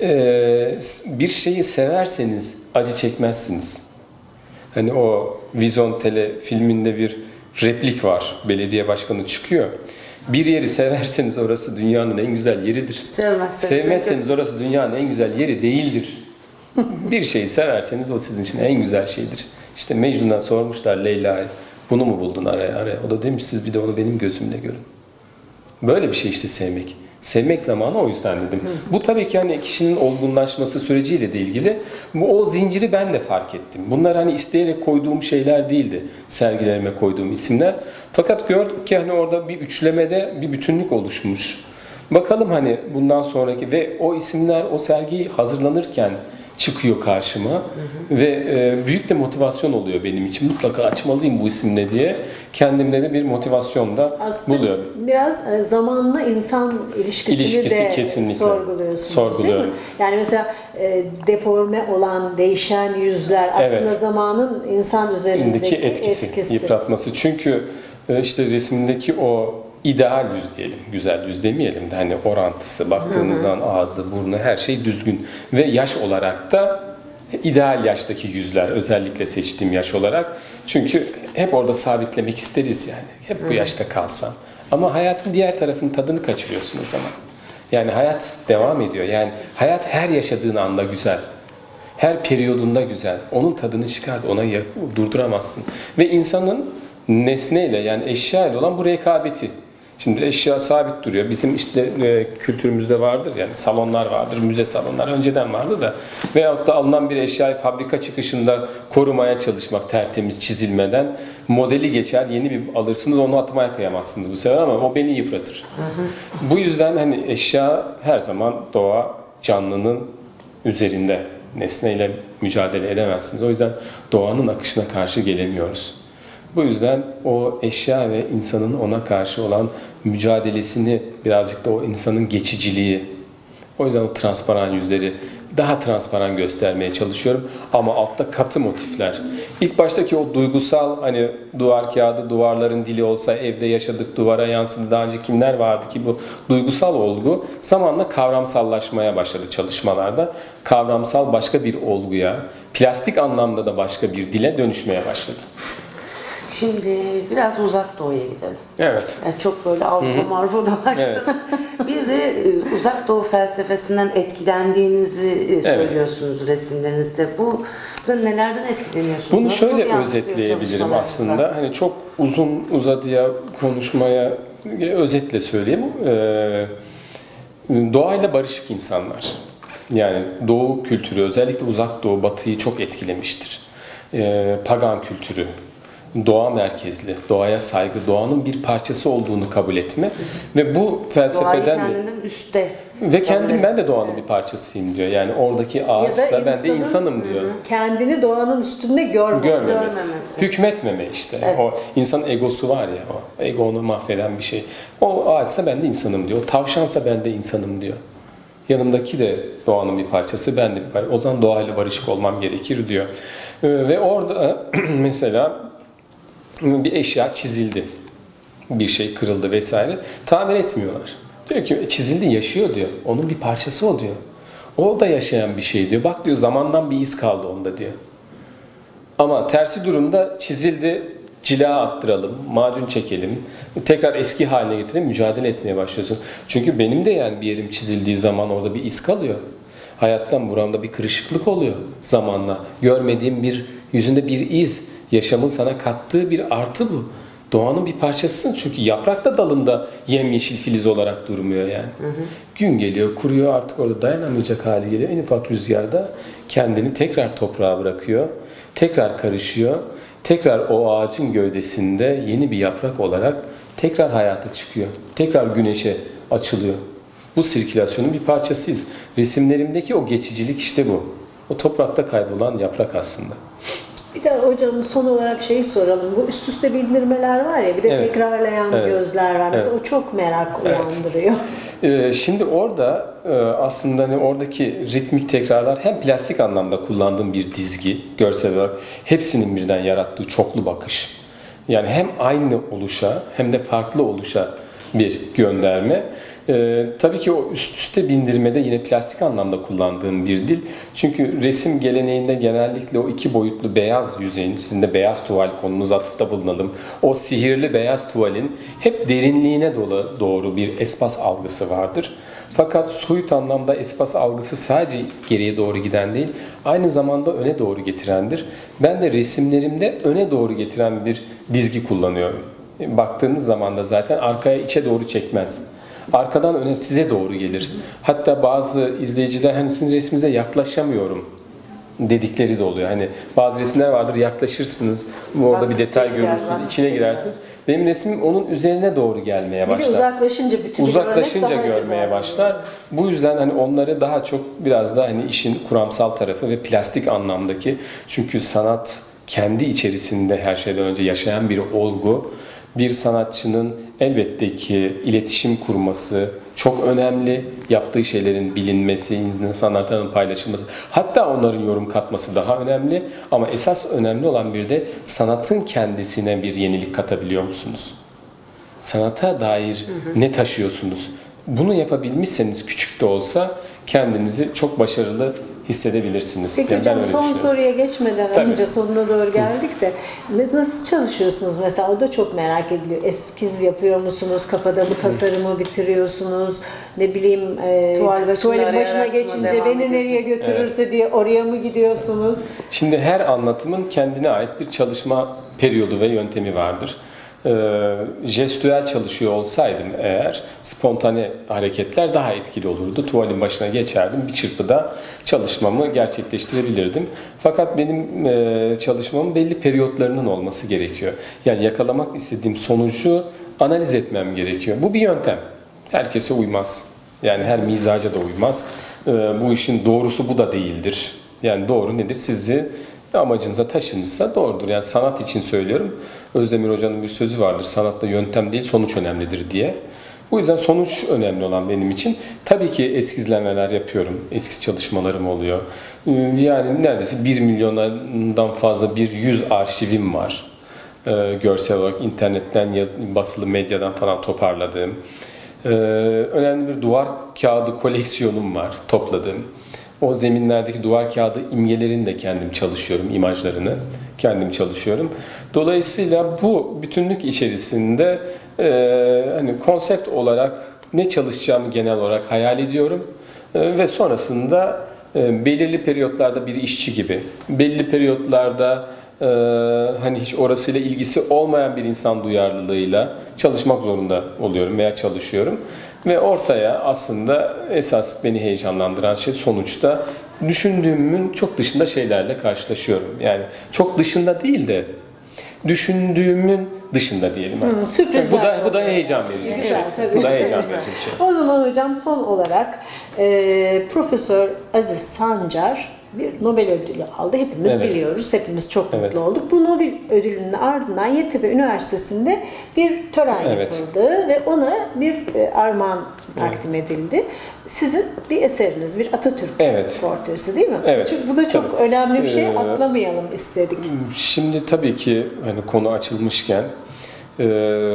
e, bir şeyi severseniz acı çekmezsiniz. Hani o Vizontele filminde bir replik var. Belediye başkanı çıkıyor. Bir yeri severseniz orası dünyanın en güzel yeridir. Sevmezseniz, Sevmezseniz orası dünyanın en güzel yeri değildir. Bir şeyi severseniz o sizin için en güzel şeydir. İşte Mecnun'dan sormuşlar Leyla'ya, bunu mu buldun araya araya? O da demiş, siz bir de onu benim gözümle görün. Böyle bir şey işte sevmek. Sevmek zamanı o yüzden dedim. Bu tabii ki hani kişinin olgunlaşması süreciyle de ilgili. Bu o zinciri ben de fark ettim. Bunlar hani isteyerek koyduğum şeyler değildi. Sergilerime koyduğum isimler. Fakat gördük ki hani orada bir üçlemede bir bütünlük oluşmuş. Bakalım hani bundan sonraki ve o isimler o sergi hazırlanırken çıkıyor karşıma, hı hı. ve e, büyük de motivasyon oluyor benim için. Mutlaka açmalıyım bu isimle diye kendimde de bir motivasyon da aslında buluyorum. Biraz e, zamanla insan ilişkisini İlişkisi de kesinlikle. sorguluyorsunuz. Sorguluyorum. Değil mi? Yani mesela e, deforme olan, değişen yüzler aslında evet. zamanın insan üzerindeki etkisi, etkisi, yıpratması. Çünkü e, işte resimdeki o ideal yüz diyelim, güzel yüz demeyelim de hani orantısı, baktığınız zaman ağzı, burnu, her şey düzgün ve yaş olarak da ideal yaştaki yüzler, özellikle seçtiğim yaş olarak. Çünkü hep orada sabitlemek isteriz yani, hep bu yaşta kalsam. Ama hayatın diğer tarafının tadını kaçırıyorsun o zaman. Yani hayat devam ediyor, yani hayat her yaşadığın anda güzel. Her periyodunda güzel. Onun tadını çıkart, ona durduramazsın. Ve insanın nesneyle, yani eşya ile olan bu rekabeti. Şimdi eşya sabit duruyor. Bizim işte e, kültürümüzde vardır, yani salonlar vardır, müze salonları önceden vardı da. Veyahut da alınan bir eşyayı fabrika çıkışında korumaya çalışmak, tertemiz çizilmeden. Modeli geçer, yeni bir alırsınız, onu atmaya kıyamazsınız bu sefer ama o beni yıpratır. Hı hı. Bu yüzden hani eşya her zaman doğa, canlının üzerinde. Nesneyle mücadele edemezsiniz. O yüzden doğanın akışına karşı gelemiyoruz. Bu yüzden o eşya ve insanın ona karşı olan mücadelesini, birazcık da o insanın geçiciliği, o yüzden o transparan yüzleri daha transparan göstermeye çalışıyorum. Ama altta katı motifler. İlk baştaki o duygusal, hani duvar kağıdı, duvarların dili olsa, evde yaşadık, duvara yansıdı, daha önce kimler vardı ki, bu duygusal olgu zamanla kavramsallaşmaya başladı çalışmalarda. Kavramsal başka bir olguya, plastik anlamda da başka bir dile dönüşmeye başladı. Şimdi biraz uzak doğuya gidelim. Evet. Yani çok böyle Avrupa Marfa dolaştınız. Evet. Bir de uzak doğu felsefesinden etkilendiğinizi söylüyorsunuz evet. resimlerinizde. Bu da nelerden etkileniyorsunuz? Bunu nasıl şöyle özetleyebilirim aslında. Hani çok uzun uzadıya konuşmaya özetle söyleyeyim. Ee, doğayla barışık insanlar. Yani doğu kültürü, özellikle uzak doğu batıyı çok etkilemiştir. Ee, pagan kültürü. Doğa merkezli, doğaya saygı, doğanın bir parçası olduğunu kabul etme ve bu felsefeden doğayı kendinden üstte ve kendim ben de doğanın evet. bir parçasıyım diyor. Yani oradaki ağaçsa ben de insanım diyor. Kendini doğanın üstünde görmemesi. Görmemesi. Hükmetmeme işte. Evet. O insanın egosu var ya, o ego onu mahveden bir şey. O ağaçsa ben de insanım diyor. O tavşansa ben de insanım diyor. Yanımdaki de doğanın bir parçası, ben de bir parçası. O zaman doğayla barışık olmam gerekir diyor. Ve orada mesela bir eşya çizildi, bir şey kırıldı vesaire, tamir etmiyorlar. Diyor ki çizildi, yaşıyor diyor, onun bir parçası o diyor. O da yaşayan bir şey diyor, bak diyor zamandan bir iz kaldı onda diyor. Ama tersi durumda çizildi, cila attıralım, macun çekelim, tekrar eski haline getirelim, mücadele etmeye başlıyorsun. Çünkü benim de yani bir yerim çizildiği zaman orada bir iz kalıyor. Hayattan buramda bir kırışıklık oluyor zamanla. Görmediğim bir, yüzünde bir iz. Yaşamın sana kattığı bir artı bu. Doğanın bir parçasısın çünkü yaprak da dalında yemyeşil filiz olarak durmuyor yani. Hı hı. Gün geliyor, kuruyor, artık orada dayanamayacak hali geliyor. En ufak rüzgarda kendini tekrar toprağa bırakıyor. Tekrar karışıyor. Tekrar o ağacın gövdesinde yeni bir yaprak olarak tekrar hayata çıkıyor. Tekrar güneşe açılıyor. Bu sirkülasyonun bir parçasıyız. Resimlerimdeki o geçicilik işte bu. O toprakta kaybolan yaprak aslında. Bir de hocam son olarak şeyi soralım. Bu üst üste bildirmeler var ya, bir de evet. tekrarlayan evet. gözler var. Mesela evet. o çok merak uyandırıyor. Evet. Ee, şimdi orada aslında hani oradaki ritmik tekrarlar hem plastik anlamda kullandığım bir dizgi, görsel olarak hepsinin birden yarattığı çoklu bakış. Yani hem aynı oluşa hem de farklı oluşa bir gönderme. Ee, tabii ki o üst üste bindirmede yine plastik anlamda kullandığım bir dil. Çünkü resim geleneğinde genellikle o iki boyutlu beyaz yüzeyin, sizin de beyaz tuval konunuz, atıfta bulunalım. O sihirli beyaz tuvalin hep derinliğine doğru bir espas algısı vardır. Fakat soyut anlamda espas algısı sadece geriye doğru giden değil, aynı zamanda öne doğru getirendir. Ben de resimlerimde öne doğru getiren bir dizgi kullanıyorum. Baktığınız zaman da zaten arkaya, içe doğru çekmez. Arkadan öne, size doğru gelir. Hatta bazı izleyiciler hani sizin resminize yaklaşamıyorum dedikleri de oluyor. Hani bazı resimler vardır, yaklaşırsınız, orada bir detay görürsünüz, içine girersiniz. Benim resmim onun üzerine doğru gelmeye başlar. Bir de uzaklaşınca bütün uzaklaşınca görmeye başlar. Bu yüzden hani onları daha çok biraz da hani işin kuramsal tarafı ve plastik anlamdaki, çünkü sanat kendi içerisinde her şeyden önce yaşayan bir olgu. Bir sanatçının elbette ki iletişim kurması çok önemli. Yaptığı şeylerin bilinmesi, insanlarla paylaşılması, hatta onların yorum katması daha önemli. Ama esas önemli olan bir de sanatın kendisine bir yenilik katabiliyor musunuz? Sanata dair hı hı. ne taşıyorsunuz? Bunu yapabilmişseniz küçük de olsa kendinizi çok başarılı hissedebilirsiniz. Peki yani hocam, son soruya geçmeden Tabii. önce sonuna doğru geldik de nasıl çalışıyorsunuz mesela, o da çok merak ediliyor. Eskiz yapıyor musunuz? Kafada bu tasarımı bitiriyorsunuz? Ne bileyim e, tuval başına, başına geçince beni nereye götürürse evet. diye oraya mı gidiyorsunuz? Şimdi her anlatımın kendine ait bir çalışma periyodu ve yöntemi vardır. E, jestüel çalışıyor olsaydım eğer, spontane hareketler daha etkili olurdu. Tuvalin başına geçerdim, bir çırpıda çalışmamı gerçekleştirebilirdim. Fakat benim e, çalışmamın belli periyotlarının olması gerekiyor. Yani yakalamak istediğim sonucu analiz etmem gerekiyor. Bu bir yöntem. Herkese uymaz. Yani her mizaca da uymaz. E, bu işin doğrusu bu da değildir. Yani doğru nedir? Sizi amacınıza taşınmışsa doğrudur. Yani sanat için söylüyorum. Özdemir Hoca'nın bir sözü vardır. Sanatta yöntem değil, sonuç önemlidir diye. Bu yüzden sonuç önemli olan benim için. Tabii ki eskizlemeler yapıyorum. Eskiz çalışmalarım oluyor. Yani neredeyse bir milyondan fazla bir yüz arşivim var. Ee, görsel olarak internetten, basılı medyadan falan toparladığım. Ee, önemli bir duvar kağıdı koleksiyonum var, topladığım. O zeminlerdeki duvar kağıdı imgelerini de kendim çalışıyorum, imajlarını kendim çalışıyorum. Dolayısıyla bu bütünlük içerisinde e, hani konsept olarak ne çalışacağımı genel olarak hayal ediyorum e, ve sonrasında e, belirli periyotlarda bir işçi gibi, belli periyotlarda e, hani hiç orasıyla ilgisi olmayan bir insan duyarlılığıyla çalışmak zorunda oluyorum veya çalışıyorum. Ve ortaya aslında esas beni heyecanlandıran şey, sonuçta düşündüğümün çok dışında şeylerle karşılaşıyorum. Yani çok dışında değil de düşündüğümün dışında diyelim. Hmm, sürprizler. Bu da, bu da heyecan verici bir şey. Bu da heyecan verici bir şey. O zaman hocam son olarak e, Profesör Aziz Sancar bir Nobel ödülü aldı. Hepimiz evet. biliyoruz. Hepimiz çok evet. mutlu olduk. Bu Nobel ödülünün ardından Yeditepe Üniversitesi'nde bir tören evet. yapıldı ve ona bir armağan takdim evet. edildi. Sizin bir eseriniz, bir Atatürk evet. portresi değil mi? Evet. Çünkü bu da çok tabii. önemli bir şey. Ee, Atlamayalım istedik. Şimdi tabii ki hani konu açılmışken e,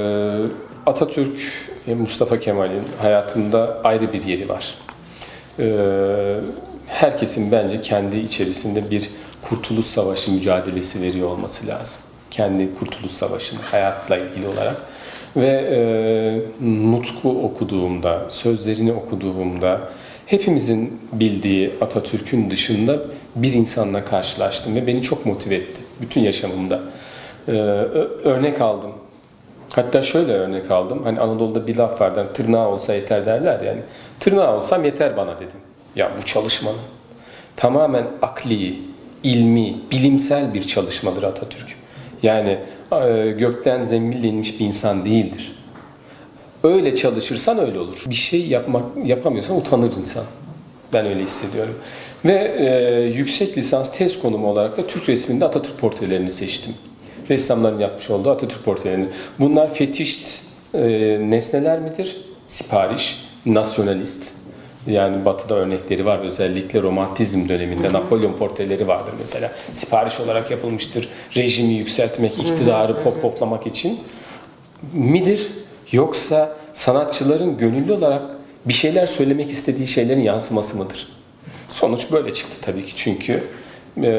Atatürk, Mustafa Kemal'in hayatımda ayrı bir yeri var. E, Herkesin bence kendi içerisinde bir Kurtuluş Savaşı mücadelesi veriyor olması lazım. Kendi Kurtuluş Savaşı'nın hayatla ilgili olarak. Ve e, nutku okuduğumda, sözlerini okuduğumda hepimizin bildiği Atatürk'ün dışında bir insanla karşılaştım ve beni çok motive etti bütün yaşamımda. E, örnek aldım. Hatta şöyle örnek aldım. Hani Anadolu'da bir laf vardı. Tırnağı olsa yeter derler yani. Tırnağı olsam yeter bana dedim. Ya bu çalışmanın tamamen akli, ilmi, bilimsel bir çalışmadır Atatürk. Yani e, gökten zembille inmiş bir insan değildir. Öyle çalışırsan öyle olur. Bir şey yapmak yapamıyorsan utanır insan. Ben öyle hissediyorum. Ve e, yüksek lisans tez konumu olarak da Türk resminde Atatürk portrelerini seçtim. Ressamların yapmış olduğu Atatürk portrelerini. Bunlar fetiş e, nesneler midir? Sipariş, nasyonalist. Yani Batı'da örnekleri var. Özellikle Romantizm döneminde hı hı. Napolyon portreleri vardır mesela. Sipariş olarak yapılmıştır. Rejimi yükseltmek, iktidarı pop poflamak için midir? Yoksa sanatçıların gönüllü olarak bir şeyler söylemek istediği şeylerin yansıması mıdır? Sonuç böyle çıktı tabii ki, çünkü e,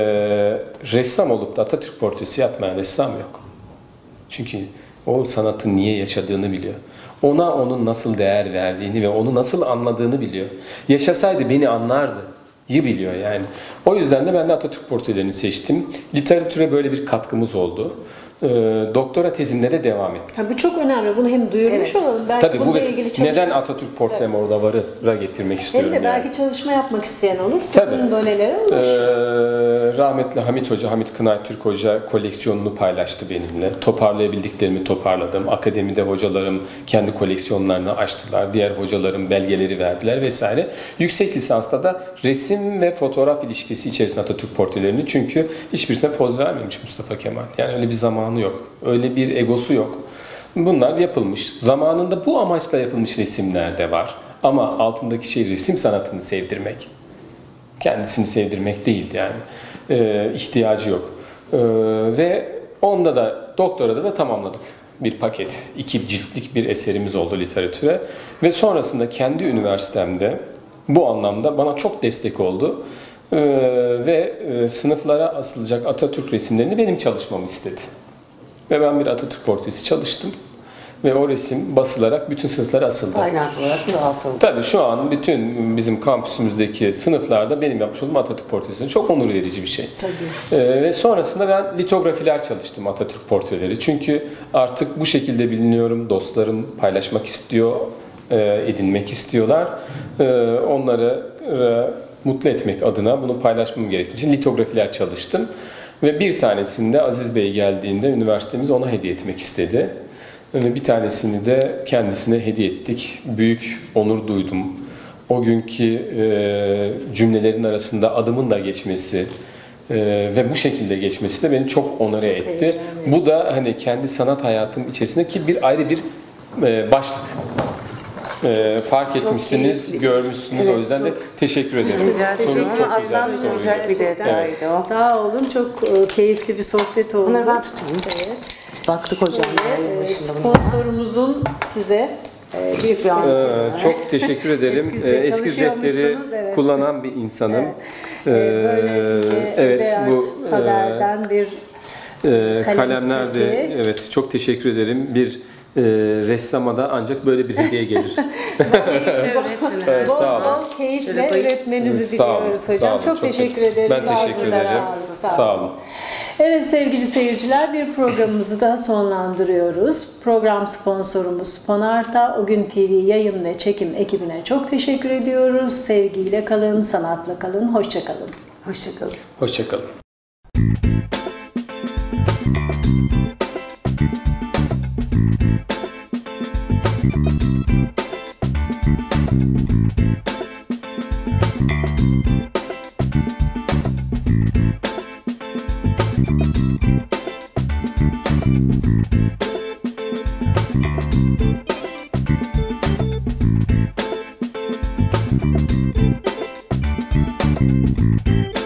ressam olup da Atatürk portresi yapmayan ressam yok. Çünkü o sanatın niye yaşadığını biliyor. Ona onun nasıl değer verdiğini ve onu nasıl anladığını biliyor. Yaşasaydı beni anlardı. İyi biliyor yani. O yüzden de ben de Atatürk portrelerini seçtim. Literatüre böyle bir katkımız oldu. Ee, doktora tezimle de devam ettim. Ha, bu çok önemli. Bunu hem duyurmuş evet. olalım. Belki Tabii bu ilgili çalışma... neden Atatürk portrem evet. orada var'a getirmek istiyorum. Hem de belki yani. çalışma yapmak isteyen olur. Sizin Tabii. donelere ulaşın. Ee, rahmetli Hamit Hoca, Hamit Kınay Türk Hoca koleksiyonunu paylaştı benimle. Toparlayabildiklerimi toparladım. Akademide hocalarım kendi koleksiyonlarını açtılar. Diğer hocalarım belgeleri verdiler vesaire. Yüksek lisansta da resim ve fotoğraf ilişkisi içerisinde Atatürk portrelerini, çünkü hiçbirisine poz vermemiş Mustafa Kemal. Yani öyle bir zamanı yok. Öyle bir egosu yok. Bunlar yapılmış. Zamanında bu amaçla yapılmış resimler de var. Ama altındaki şey resim sanatını sevdirmek. Kendisini sevdirmek değil yani. Ee, ihtiyacı yok. Ee, ve onda da doktorada da tamamladık. Bir paket, iki ciltlik bir eserimiz oldu literatüre. Ve sonrasında kendi üniversitemde bu anlamda bana çok destek oldu. Ee, ve e, sınıflara asılacak Atatürk resimlerini benim çalışmamı istedi. Ve ben bir Atatürk portresi çalıştım. Ve o resim basılarak bütün sınıflara asıldı. Aynen olarak çoğaltıldı. Tabii şu an bütün bizim kampüsümüzdeki sınıflarda benim yapmış olduğum Atatürk portresi çok onur verici bir şey. Tabii. Ee, ve sonrasında ben litografiler çalıştım, Atatürk portreleri. Çünkü artık bu şekilde biliniyorum, dostlarım paylaşmak istiyor, e, edinmek istiyorlar. E, onları e, mutlu etmek adına bunu paylaşmam gerektiği için litografiler çalıştım. Ve bir tanesinde Aziz Bey geldiğinde üniversitemiz ona hediye etmek istedi. Ve bir tanesini de kendisine hediye ettik. Büyük onur duydum. O günkü e, cümlelerin arasında adımın da geçmesi e, ve bu şekilde geçmesi de beni çok onore etti. Bu da hani kendi sanat hayatım içerisindeki bir ayrı bir e, başlık. E, fark çok etmişsiniz, keyifli. Görmüşsünüz. Evet, o yüzden çok de teşekkür ederim. Rica ederim. Çok güzel bir detaydı o. Sağ olun. Çok e, keyifli bir sohbet oldu. Bunları ben tutayım. Evet. Baktık hocam. E, sponsorumuzun size e, bir, bir ee, çok teşekkür ederim. Eskiz defteri evet. kullanan bir insanım. Evet, ee, evet bu haberden bir e, kalemler de evet çok teşekkür ederim. Bir e, ressama da ancak böyle bir hediye gelir. Evet, sağ olun. Bol keyifle üretmenizi diliyoruz hocam. Çok, çok teşekkür ederim. Ben teşekkür ederim. Sağ, sağ olun. Evet sevgili seyirciler, bir programımızı daha sonlandırıyoruz. Program sponsorumuz Sponarta, O Gün T V yayın ve çekim ekibine çok teşekkür ediyoruz. Sevgiyle kalın, sanatla kalın, hoşça kalın. Hoşça kalın. Hoşça kalın. Thank you.